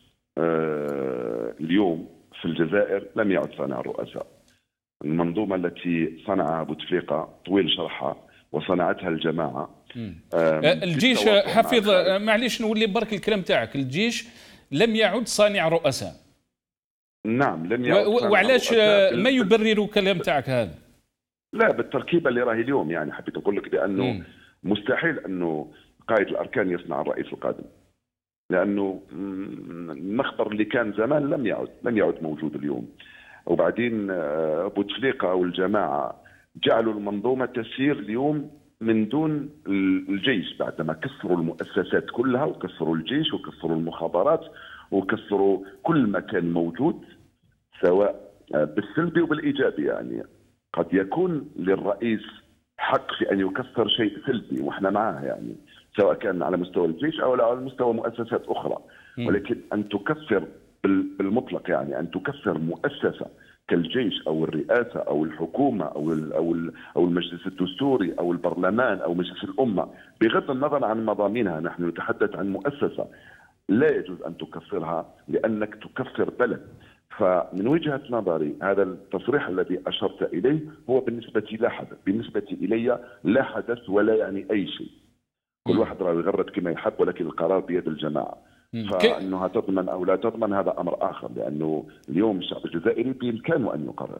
اليوم في الجزائر لم يعد صانع الرؤساء. المنظومة التي صنعها بوتفليقة طويل شرحها وصنعتها الجماعة. الجيش حفيظ معليش نولي برك الكلام تاعك، الجيش لم يعد صانع رؤساء. نعم لم يعد صانع وعلاش ما يبرر كلام تاعك هذا؟ لا بالتركيبة اللي راهي اليوم، يعني حبيت أقول لك بأنه مستحيل أنه قائد الأركان يصنع الرئيس القادم، لأنه المخبر اللي كان زمان لم يعد موجود اليوم. وبعدين بوتفليقة أو الجماعة جعلوا المنظومة تسير اليوم من دون الجيش، بعدما كسروا المؤسسات كلها وكسروا الجيش وكسروا المخابرات وكسروا كل ما كان موجود سواء بالسلبي وبالإيجابي. يعني قد يكون للرئيس حق في أن يكسر شيء سلبي وإحنا معاه، يعني سواء كان على مستوى الجيش أو على مستوى مؤسسات أخرى، ولكن أن تكسر بالمطلق، يعني أن تكسر مؤسسة كالجيش أو الرئاسة أو الحكومة أو المجلس الدستوري أو البرلمان أو مجلس الأمة بغض النظر عن مضامينها، نحن نتحدث عن مؤسسة لا يجوز أن تكفرها لأنك تكفر بلد. فمن وجهة نظري هذا التصريح الذي أشرت إليه هو بالنسبة لا حدث، بالنسبة إلي لا حدث ولا يعني أي شيء. كل واحد راه يغرد كما يحب، ولكن القرار بيد الجماعة. فإنها تضمن أو لا تضمن هذا أمر آخر، لأنه اليوم الشعب الجزائري بإمكانه أن يقرر.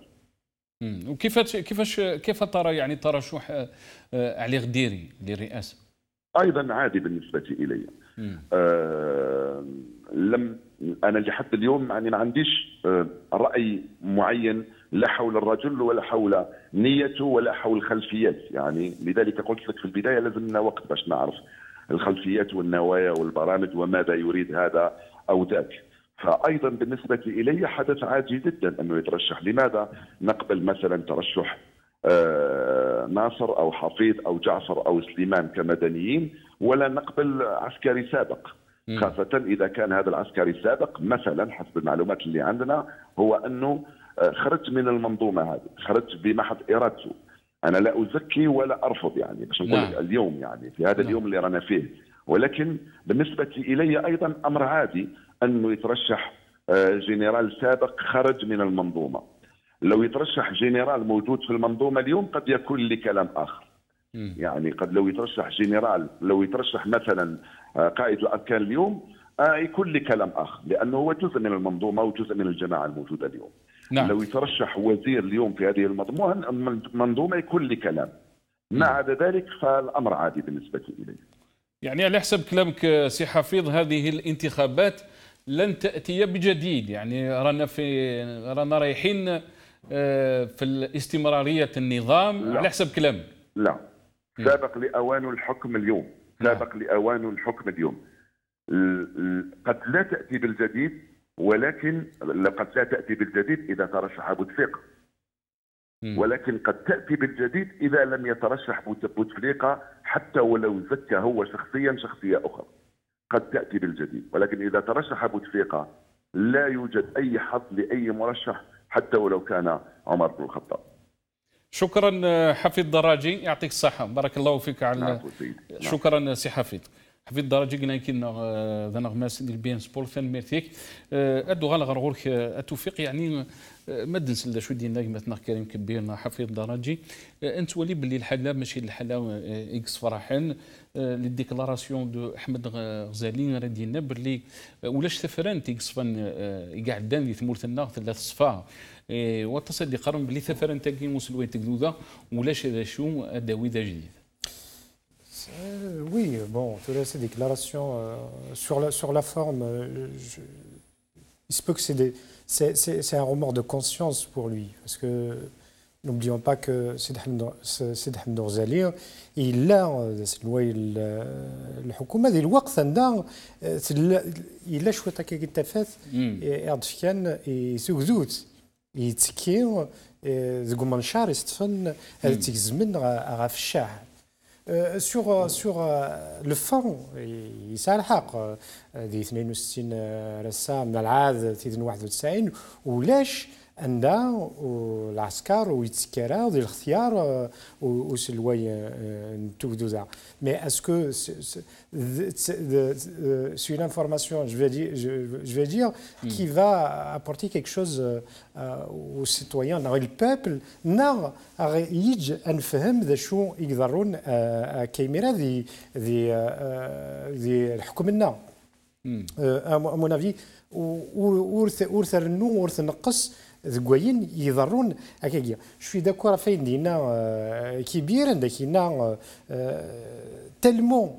كيف ترى يعني ترشح علي غديري للرئاسة؟ أيضا عادي بالنسبة إلي. أنا لحد اليوم يعني ما عنديش رأي معين لا حول الرجل ولا حول نيته ولا حول خلفيات، يعني لذلك قلت لك في البداية لازم لنا وقت باش نعرف الخلفيات والنوايا والبرامج وماذا يريد هذا أو ذاك. فأيضا بالنسبة إلي حدث عادي جدا أنه يترشح. لماذا نقبل مثلا ترشح ناصر أو حفيظ أو جعفر أو سليمان كمدنيين ولا نقبل عسكري سابق؟ خاصة إذا كان هذا العسكري السابق مثلا حسب المعلومات اللي عندنا هو أنه خرج من المنظومة هذه، خرج بمحض إرادته. أنا لا أزكي ولا أرفض، يعني باش نقول لك اليوم يعني في هذا اليوم اللي رانا فيه، ولكن بالنسبة إلي أيضا أمر عادي أنه يترشح جنرال سابق خرج من المنظومة. لو يترشح جنرال موجود في المنظومة اليوم قد يكون لي كلام آخر. يعني قد لو يترشح جنرال، لو يترشح مثلا قائد الأركان اليوم يكون لي كلام آخر، لأنه هو جزء من المنظومة وجزء من الجماعة الموجودة اليوم. لو يترشح وزير اليوم في هذه المنظومة يكون لي كلام. ما عدا ذلك فالأمر عادي بالنسبة إلي. يعني على حسب كلامك سي حفيظ هذه الانتخابات لن تأتي بجديد، يعني رانا رايحين في الاستمرارية النظام على حسب كلامك. لا، سابق لأوان الحكم اليوم، سابق لأوان الحكم اليوم. قد لا تأتي بالجديد، ولكن قد لا تأتي بالجديد إذا ترشح بوتفليقة، ولكن قد تأتي بالجديد إذا لم يترشح بوتفليقة حتى ولو زكى هو شخصيا شخصية أخرى. قد تأتي بالجديد، ولكن إذا ترشح بوتفليقة لا يوجد اي حظ لاي مرشح حتى ولو كان عمر بن الخطاب. شكرا حفيظ دراجي، يعطيك الصحة، بارك الله فيك على شكرا سي حفيظ. حفيظ دراجي قلنا يمكن ذا نغماس ديال بي ان سبور ثان ميرثيك ادو غالا غرغورك التوفيق يعني ما دنسل شو ديالنا كما كريم كبيرنا حفيظ دراجي انت ولي باللي الحاله ماشي الحاله اكس فرحان لي ديكلاراسيون دو احمد غزالي راه ديالنا باللي ولاش ثفران تيقصفن يقعدان اللي ثمورت النار ثلاث صفا وتصدي قرن باللي ثفران تاكي مسلوين تقدوذا ولاش هذا شو اداوي ذا جديد. Oui, bon, toutes ces déclarations sur la forme, il se peut que c'est un remords de conscience pour lui, parce que n'oublions pas que Sidi Ahmed Ghazali, il a الحكومة ذي الوقت عندها إلا شوية هكا كيتفات يعرض كان يسوزوت يتكي ذوك منشار يستفن هذا تيزمن غاف الشاع. sur le fond يسال الحق دي 62 رسام من العاد 91 ولاش عندها العسكر ويتسكرا وديال الاختيار وسلوي نتوكدو ذا. Mais est-ce que c'est une information, je vais dire qui va apporter quelque chose aux citoyens, le peuple, يجي نفهم ذا شو يقدرون كاميرا ذي الحكم لنا. à mon avis ورث النو ورث النقص ذكوين يضرون هكاكيا. شوي داكور فين دينا كبير عندنا تالمون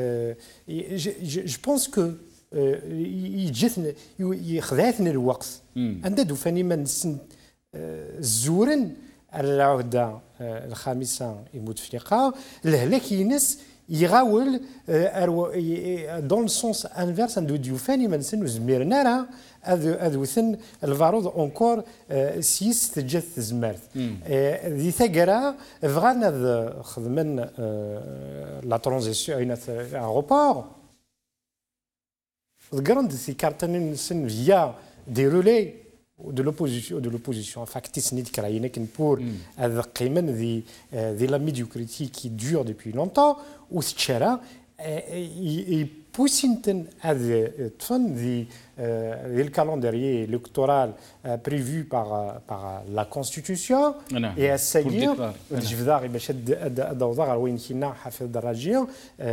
جو بونس كو يجثنا يخذاتنا الوقت عندنا دوفاني من سن الزورن العهده الخامسه يموت فليقه الهلاك ينس يغاول دون السونس انفيرس ندو ديوفاني من سن وزميرنا راه هذو ثن الفاروض اونكور سيس تجث زمارت ذي ثقرا فغانا خدمن لا ترانزيسيون اغوبور ذكرن سي كارتن سن فيا دي رولي de l'opposition factice ni de ken pour القيمن ذي la médiocrité qui dure depuis longtemps ou tchara et poussenten هذا تفن ذي le calendrier électoral prévu par la constitution et à seguir الجفدار باش الضوضاء وين كنا حافظ دراجي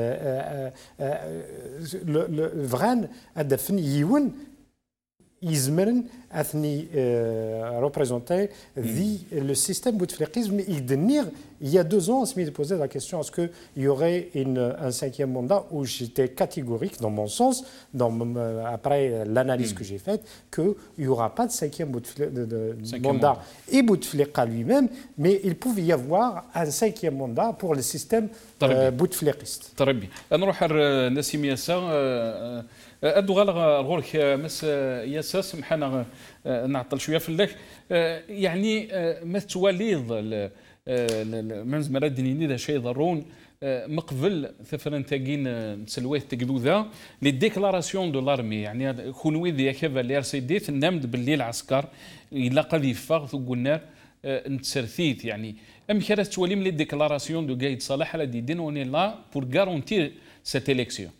الفغان هذا فن يون يزمرن اثني représenter le système bouteflekisme. Il y a 2 ans, on s'est posé la question est-ce qu'il y aurait un 5e mandat où j'étais catégorique dans mon sens, après l'analyse que j'ai faite, qu'il n'y aura pas de 5e mandat et Bouteflika lui-même, mais il pouvait y avoir un 5e mandat pour le système bouteflekiste. Très bien. نروح نسيم ياسا ادو غالغورك مس ياسا سمحنا نعطل شويه في اللك يعني ما تواليض من زمرات دينيني ذا شيء ضرون مقبل ثفرن تاقين نسلويه تقدوذا لي ديكلاراسيون دو لارمي يعني خونوي ذي كافالير سيديت نامد بالليل العسكر الا قد يفاغ قلنا نتسرثيت يعني ام كانت توالي من لي ديكلاراسيون دو قايد صالح على دي دين اوني لا بور غارونتير سيت اليكسيون.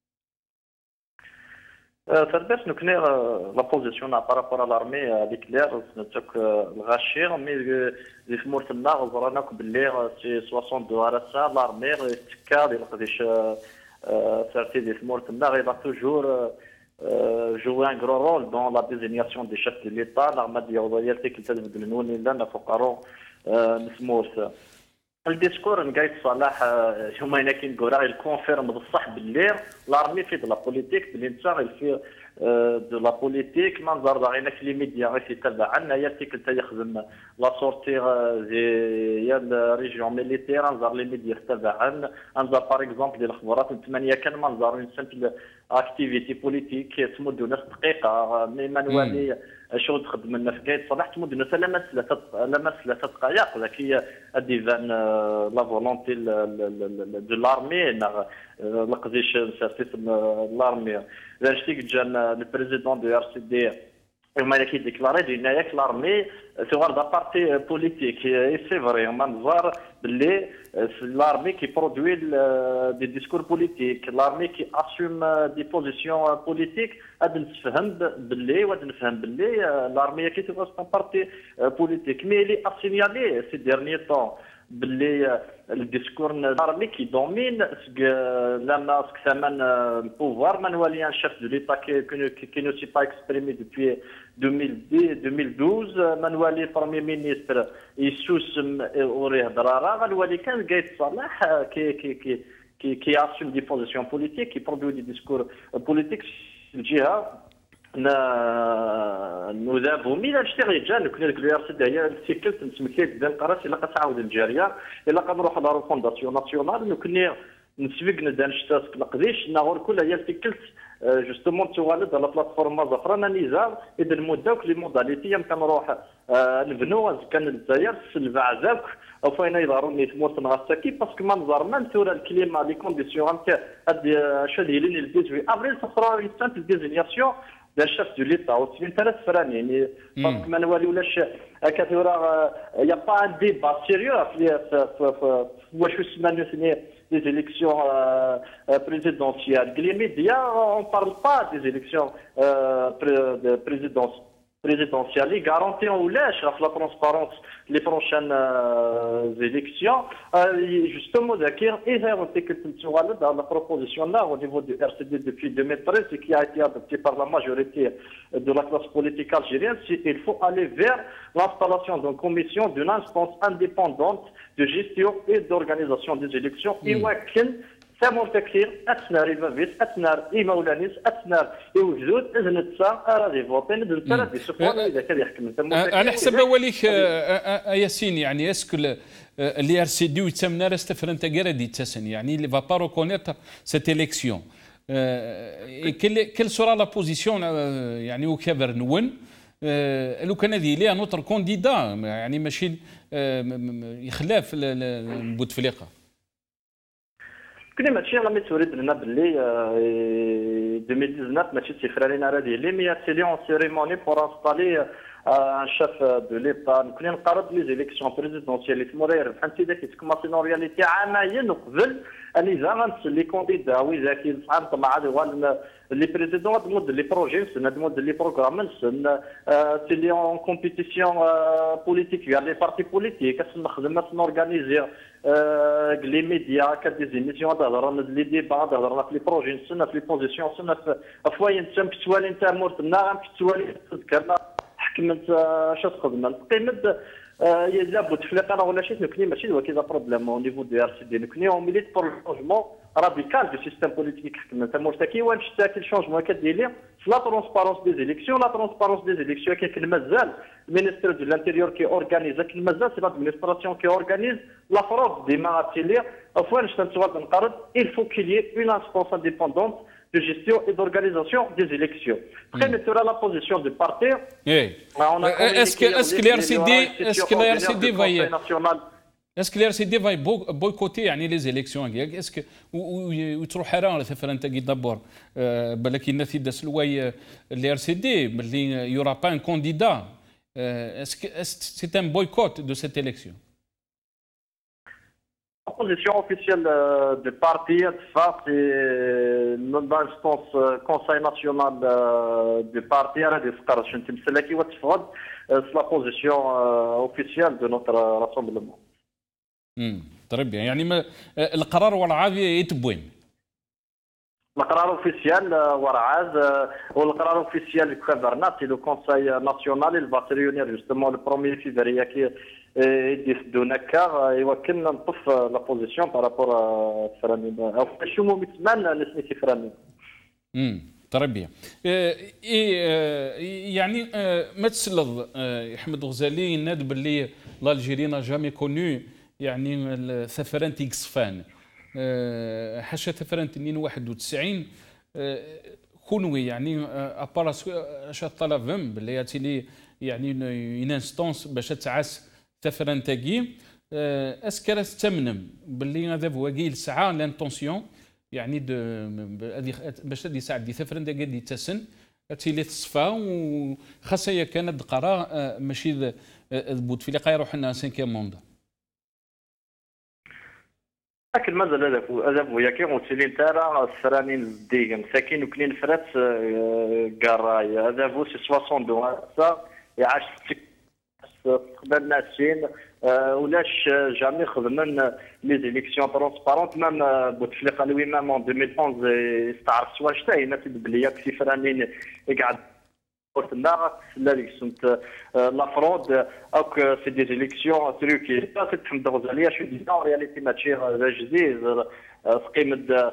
Certes, nous connaissons la position par rapport à l'armée avec l'air, c'est le rachir, mais les morts de l'arme, on a que l'air, c'est 62 à ça, l'armée, c'est cadre, certains des morts de l'arme, il va toujours jouer un gros rôle dans la désignation des chefs de l'État, l'armée de l'Ouvrière, qui est de l'Union, il a فقروا نسموه. الديسكور نقايد صلاح هما هنا كنقول الكونفيرم بصح باللي لارمي في دو لا بوليتيك باللي انت في دو لا بوليتيك ما نظر غير في لي ميديا غير تتبع عنا يا تيك انت يخدم لا سورتيغ يا الريجيون ميليتير نظر لي ميديا تتبع عنا نظر باغ اكزومبل ديال الاخبارات الثمانيه كان ما نظر سامبل اكتيفيتي بوليتيك تمد نص دقيقه مي مانوالي شو تخدم لنا في قايد صلاح تمد لنا لمس 3 دقائق ذاك هي ديفان لا فولونتي دو لارمي لقزيش سيرفيس لارمي شتيك جان البريزيدون دو ار سي دي ما كي ديكلاري دينا ياك لارمي سوغار دا بارتي بوليتيك اي سي فري ما نظهر باللي l'armée qui produit des discours politiques, l'armée qui assume des positions politiques, l'armée qui est un parti politique. Mais il est à signaler ces derniers temps le discours de l'armée qui domine, le pouvoir, un chef de l'État qui ne s'est pas exprimé depuis 2012, Manouali, Premier ministre, Issous Oureh Drara, Manouali Ken Gaït Salah, qui assume des positions politiques, qui produit des discours politiques. nous avons mis الاشتراك كنا ديك الار سي ديال السيكلت نسمكيك ديال القراص الا كتعاود الجاريه الا كنروح على الفونداسيون ناسيونال كنا نسبق ندان شتاسك القديش ناغور كل هي السيكلت جوستومون توالد على بلاتفورم زفرا نيزار اذا المداوك لي موداليتي يمكن نروح نبنو كان الجزائر سلفا عزاك او فين يظهروا ني تموت نغسكي باسكو ما نظهر ما نثور الكليما لي كونديسيون تاع شاديلين البيت في ابريل صفرا يستنت الديزينياسيون d'un chef de l'État. C'est intéressant, parce que Manuel Oulesh, il n'y a pas un débat sérieux à faire. Moi, je suis des élections présidentielles. Les médias, on ne parle pas des élections présidentielles. Ils garantissent en Oulesh la transparence les prochaines élections. Justement, dans la proposition-là au niveau du RCD depuis 2013 et qui a été adoptée par la majorité de la classe politique algérienne, il faut aller vers l'installation d'une commission, d'une instance indépendante de gestion et d'organisation des élections. ثمر تكثير أثناء ريفافيس أثناء إيمولانيس أثناء وجود إذن التسا أراضي فوطين إذن التسا دي سفوان إذا كان يحكم على حسب أوليك ياسين يعني اسكو اللي ار سي دي ويتسمى رستفرنت غير تسن يعني اللي va pas reconnaître cette élection quelle sera la position يعني وكبر نون لو كان هذه ليها نوتر كونديدا يعني ماشي يخلاف بوتفليقه كنا ماشي غادي توريد لنا باللي 2019 ماشي تيفرالين راه ديالي مي سي لي اون سيريموني بور انستالي ان شيف دو ليتا كنا نقرب لي زيليكسيون بريزيدونسيال اللي تمر يربح انت ذاك تكماسي نورياليتي عامين قبل اني زعما لي كونديدا وي ذاك يصعب مع لي بريزيدون دمود لي بروجي دمود لي بروغرام سي لي اون كومبيتيسيون بوليتيك فيا لي بارتي بوليتيك كنخدم نورغانيزي les médias, des émissions, des débats, des projets, des positions, des fois, il y a un petit peu de حكمت شو تخدم القيمه يا بوتفليقه راه ولا شي نكني ماشي هو كذا بروبليم او نيفو دي ار سي دي نكني اون ميليت بور الشونجمون راديكال دو سيستيم بوليتيك حكمت مرتكي وين شتاكي الشونجمون كدير لي لا ترونسبارونس دي زيليكسيون لا ترونسبارونس دي زيليكسيون كاين مازال المينستر دو لانتيريور كي اورغانيز كاين مازال سي لادمينستراسيون كي اورغانيز لا فرود دي ماتيلير فوين شتنتوال نقرض il faut qu'il y ait une instance indépendante de gestion et d'organisation des élections. Après, on aura la position du parti. Est-ce que l'RCD va boycotter les élections? Est-ce que وتروح حرام ثفر انت دابور بالك الناس يدسلوا l'RCD il y aura pas un candidat. Est-ce que c'est un boycott de cette élection? La position officielle du parti, c'est l'instance Conseil national du parti, c'est la position officielle de notre rassemblement. Très bien. يعني القرار والعاذ يتبوين. القرار اوفيسيال ورعاز والقرار اوفيسيال كوفرنا سي لو كونساي ناسيونال il va se réunir justement le 1er février qui يدير هكا يمكن نطف لا بوزيسيون بارابور فراني او شو مو مثمان نسمي فراني très bien يعني ما تسلظ احمد غزالي ناد باللي l'Algérie n'a jamais connu يعني ثفران تيكسفان حاشا ثفران 91 كونوي يعني ابار اش طلبهم باللي ياتي يعني اون انستونس باش تعس تفرنتاكي اسكرا تمنم باللي هذا هو كاين الساعه لانتونسيون يعني باش هذه ساعه دي تفرنتاكي دي تسن تيلي تصفى وخاصه هي كانت قرا ماشي بوتفليقه يروح لنا 5 موندا. لكن مازال هذا هو كي غوتسيلي ترى السرانين ديغن ساكن وكلين فرات كاراي هذا هو سي 62 هذا يعاش قبلنا السين ولاش جامي خدمن لي زيليكسيون ترونسبارونت مام بوتفليقه لوي مام ان 2011 استعرف سوا شتا هنا بلي كي فرانين يقعد لا الذي سمت لا فرود او سي دي زيليكسيون تروكي تفهم غزاليه شو دي رياليتي ماشي جديد قيمه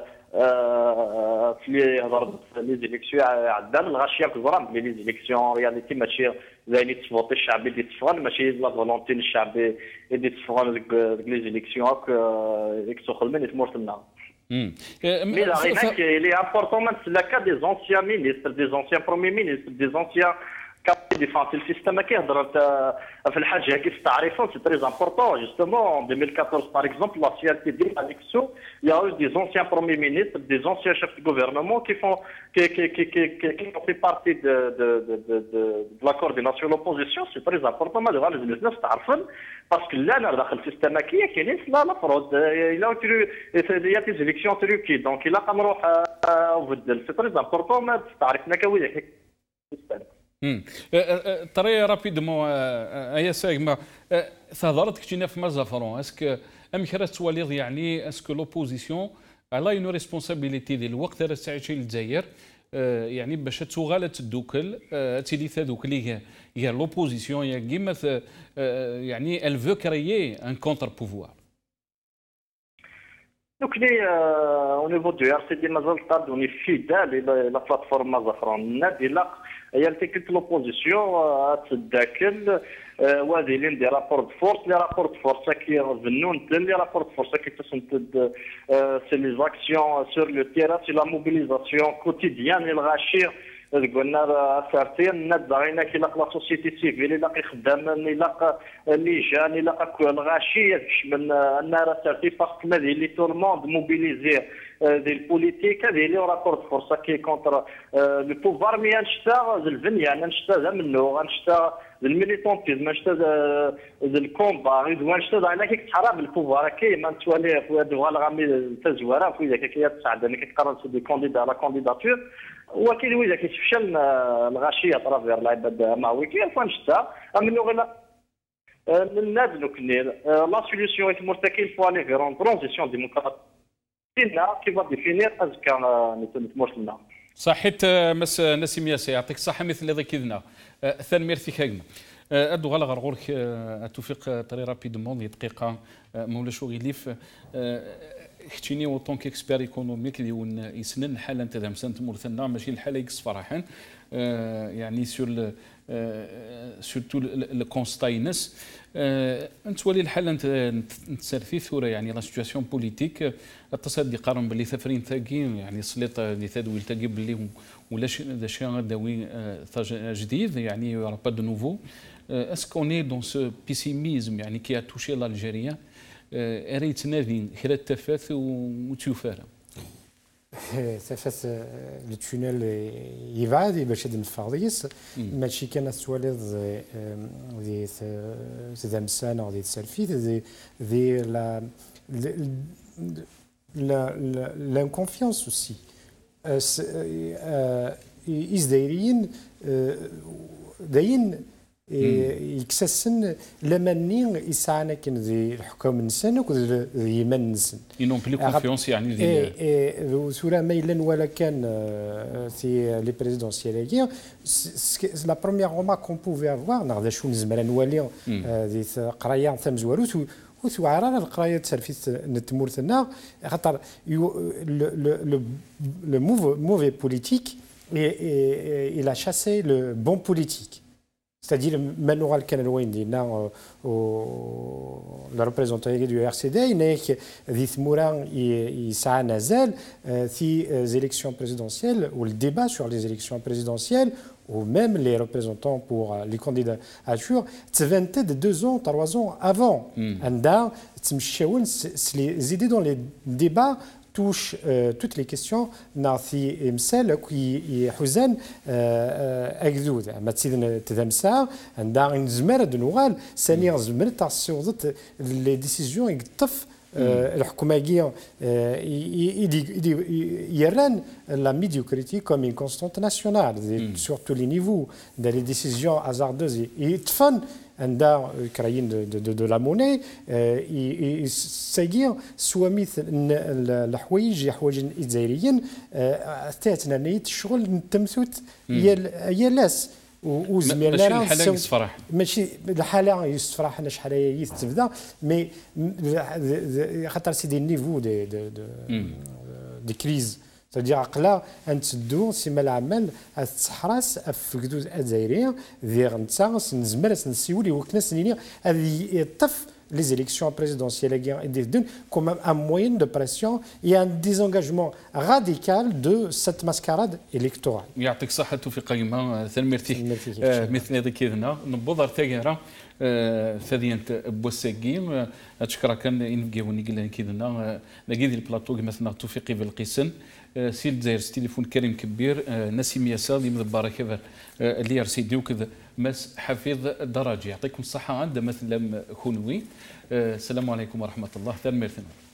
في هضر لي زيليكسيون عدال الغاشيه كزرام لي زيليكسيون رياليتي ماشي زي اللي تصوتي الشعبي اللي تفغن ماشي لا فولونتي الشعبي اللي تفغن ديك لي زيليكسيون هاك يكسو من يتمرتنا. Mais la RINAC, il est important, c'est le cas des anciens ministres, des anciens premiers ministres, des anciens capables de défendre le système qui c'est très important. Justement, en 2014, par exemple, la CRTD, il y a eu des anciens premiers ministres, des anciens chefs de gouvernement qui ont fait partie de la coordination de l'opposition. C'est très important. Parce que là, dans le système qui est là, la fraude, il y a des élections truquées. Donc, il a comme c'est très important. ترى رابيدمون ايا سايما تهضرت كتينا في مازافرون اسك ام كرا تواليض يعني اسكو لوبوزيسيون على اون ريسبونسابيلتي ديال الوقت راه تعيشي للجزائر يعني باش تغالى تدوكل تيلي تدوكل هي لوبوزيسيون يا كيما يعني ال فو كريي ان كونتر بوفوار. Donc, au niveau du RCD, on est fidèle à la plateforme Mazafran. Il y a l'opposition à Tdakel, des rapports de force. Les rapports de force qui reviennent, les rapports de force qui c'est les actions sur le terrain, c'est la mobilisation quotidienne et le rachir. قلنا سارتين نادرينا كي لا سوسيتي سيفيل يلاقي خدام يلاقى ليجان يلاقى الغاشيه من ان راه سارتي فاست هذه اللي تو الموند موبيليزي دي البوليتيك هذه اللي رابورت فرصه كي كونتر لو بوفوار مي نشتا الفنيان نشتا منو غنشتا الميليتونتيزم نشتا الكومبا نشتا على كي تحراب البوفوار كي ما نتوالي خويا دوال غامي تزواره خويا كي تساعد انك تقرر دي كونديدا على كونديداتور وكيل ويدا كيتفشل الغاشيه طرافير العباد معوي كي فنشتا منو غير الناس كنير لا سوليسيون المرتكل فوا لي فير اون ترانزيسيون ديموكراتيك كي فا ديفينير ازكا نتمرسلنا صحيت مس نسيم ياسي يعطيك الصحه مثل اللي ذكرنا ثاني ميرثي خايمه ادو غالا غرغورك توفيق طري رابيدمون دقيقه مولاش وغيليف اختيني اوطون كيكسبير ايكونوميك اللي ون يسنن الحاله نتاع مسنت مورثنا ماشي الحاله يكس فرحان يعني سورتو الكونستا ينس انت ولي الحاله نتسالفي ثوره يعني لا سيتواسيون بوليتيك التصدي قارن باللي ثفرين ثاقي يعني سليط اللي تدوي ثاقي باللي ولا شي غداوي جديد يعني يورا با دو نوفو اسكو اوني دون سو بيسيميزم يعني كي اتوشي لالجيريا ريت نادي كرا التفاث وتيوفارا تفاث التونيل يبعد باش يدن فاضيس ماشي كان سواليض دي زمسان او دي سالفيت دي l'inconfiance aussi إزدايرين داين يكسسن لمنين يسعنا كن ذي الحكام نسن وكذا يمن نسن. Ils n'ont plus confiance يعني ذي. سورة ميلان ولا كان في les présidentielles hier, c'est la première remarque qu'on pouvait avoir نغدا شو نزمر نولي ذي قرايه ثم زوالوت وثوعرا القرايه تسرفيت نتمورثنا خاطر le mauvais politique il a chassé le bon politique. C'est-à-dire, maintenant, le représentant du RCD, il y a des élections présidentielles, ou le débat sur les élections présidentielles, ou même les représentants pour les candidatures, c'est 2 ans, 3 ans avant. Les idées dans les débats touche toutes les questions نعطي مثال كي حزن أجدود ما تزيد تدمسا عندها نزمر دنوغال ثانيا زمر تاع السوضت لي ديسيزيون يقطف الحكومة يران la médiocrité comme une constante nationale sur tous les niveaux dans les décisions hasardeuses يتفن عندها كرايين de la monnaie يساقي سوا مثل الحوايج الجزائريين تاعتنا نيت الشغل نتمثوت هي لاس ماشي الحاله يصفرح ماشي الحاله يصفرح انا شحال هي تبدا مي خاطر سي دي نيفو دي كريز c'est-à-dire عقلا نتسدو سيما العمل تحرس فقدو الجزائريه ديال نتا نزمر نسيولي وكنا سنيني هذه يطف les élections présidentielles comme un moyen de pression et un désengagement radical de cette mascarade électorale. يعطيك الصحة توفيق قيمة ثنمرتي مثل هذا كذنا نبوضر تاجرة ثدينت بوساقي أتشكرك كان ينبقيوني قلنا كذنا نقيد البلاطو مثلا توفيقي بالقسن سيل زير تليفون كريم كبير نسيم ياسر اللي مدبر كذا اللي يرسيدي وكذا مس حفيظ درجي يعطيكم الصحة عند مثلا خنوي السلام عليكم ورحمة الله ثنمرتنا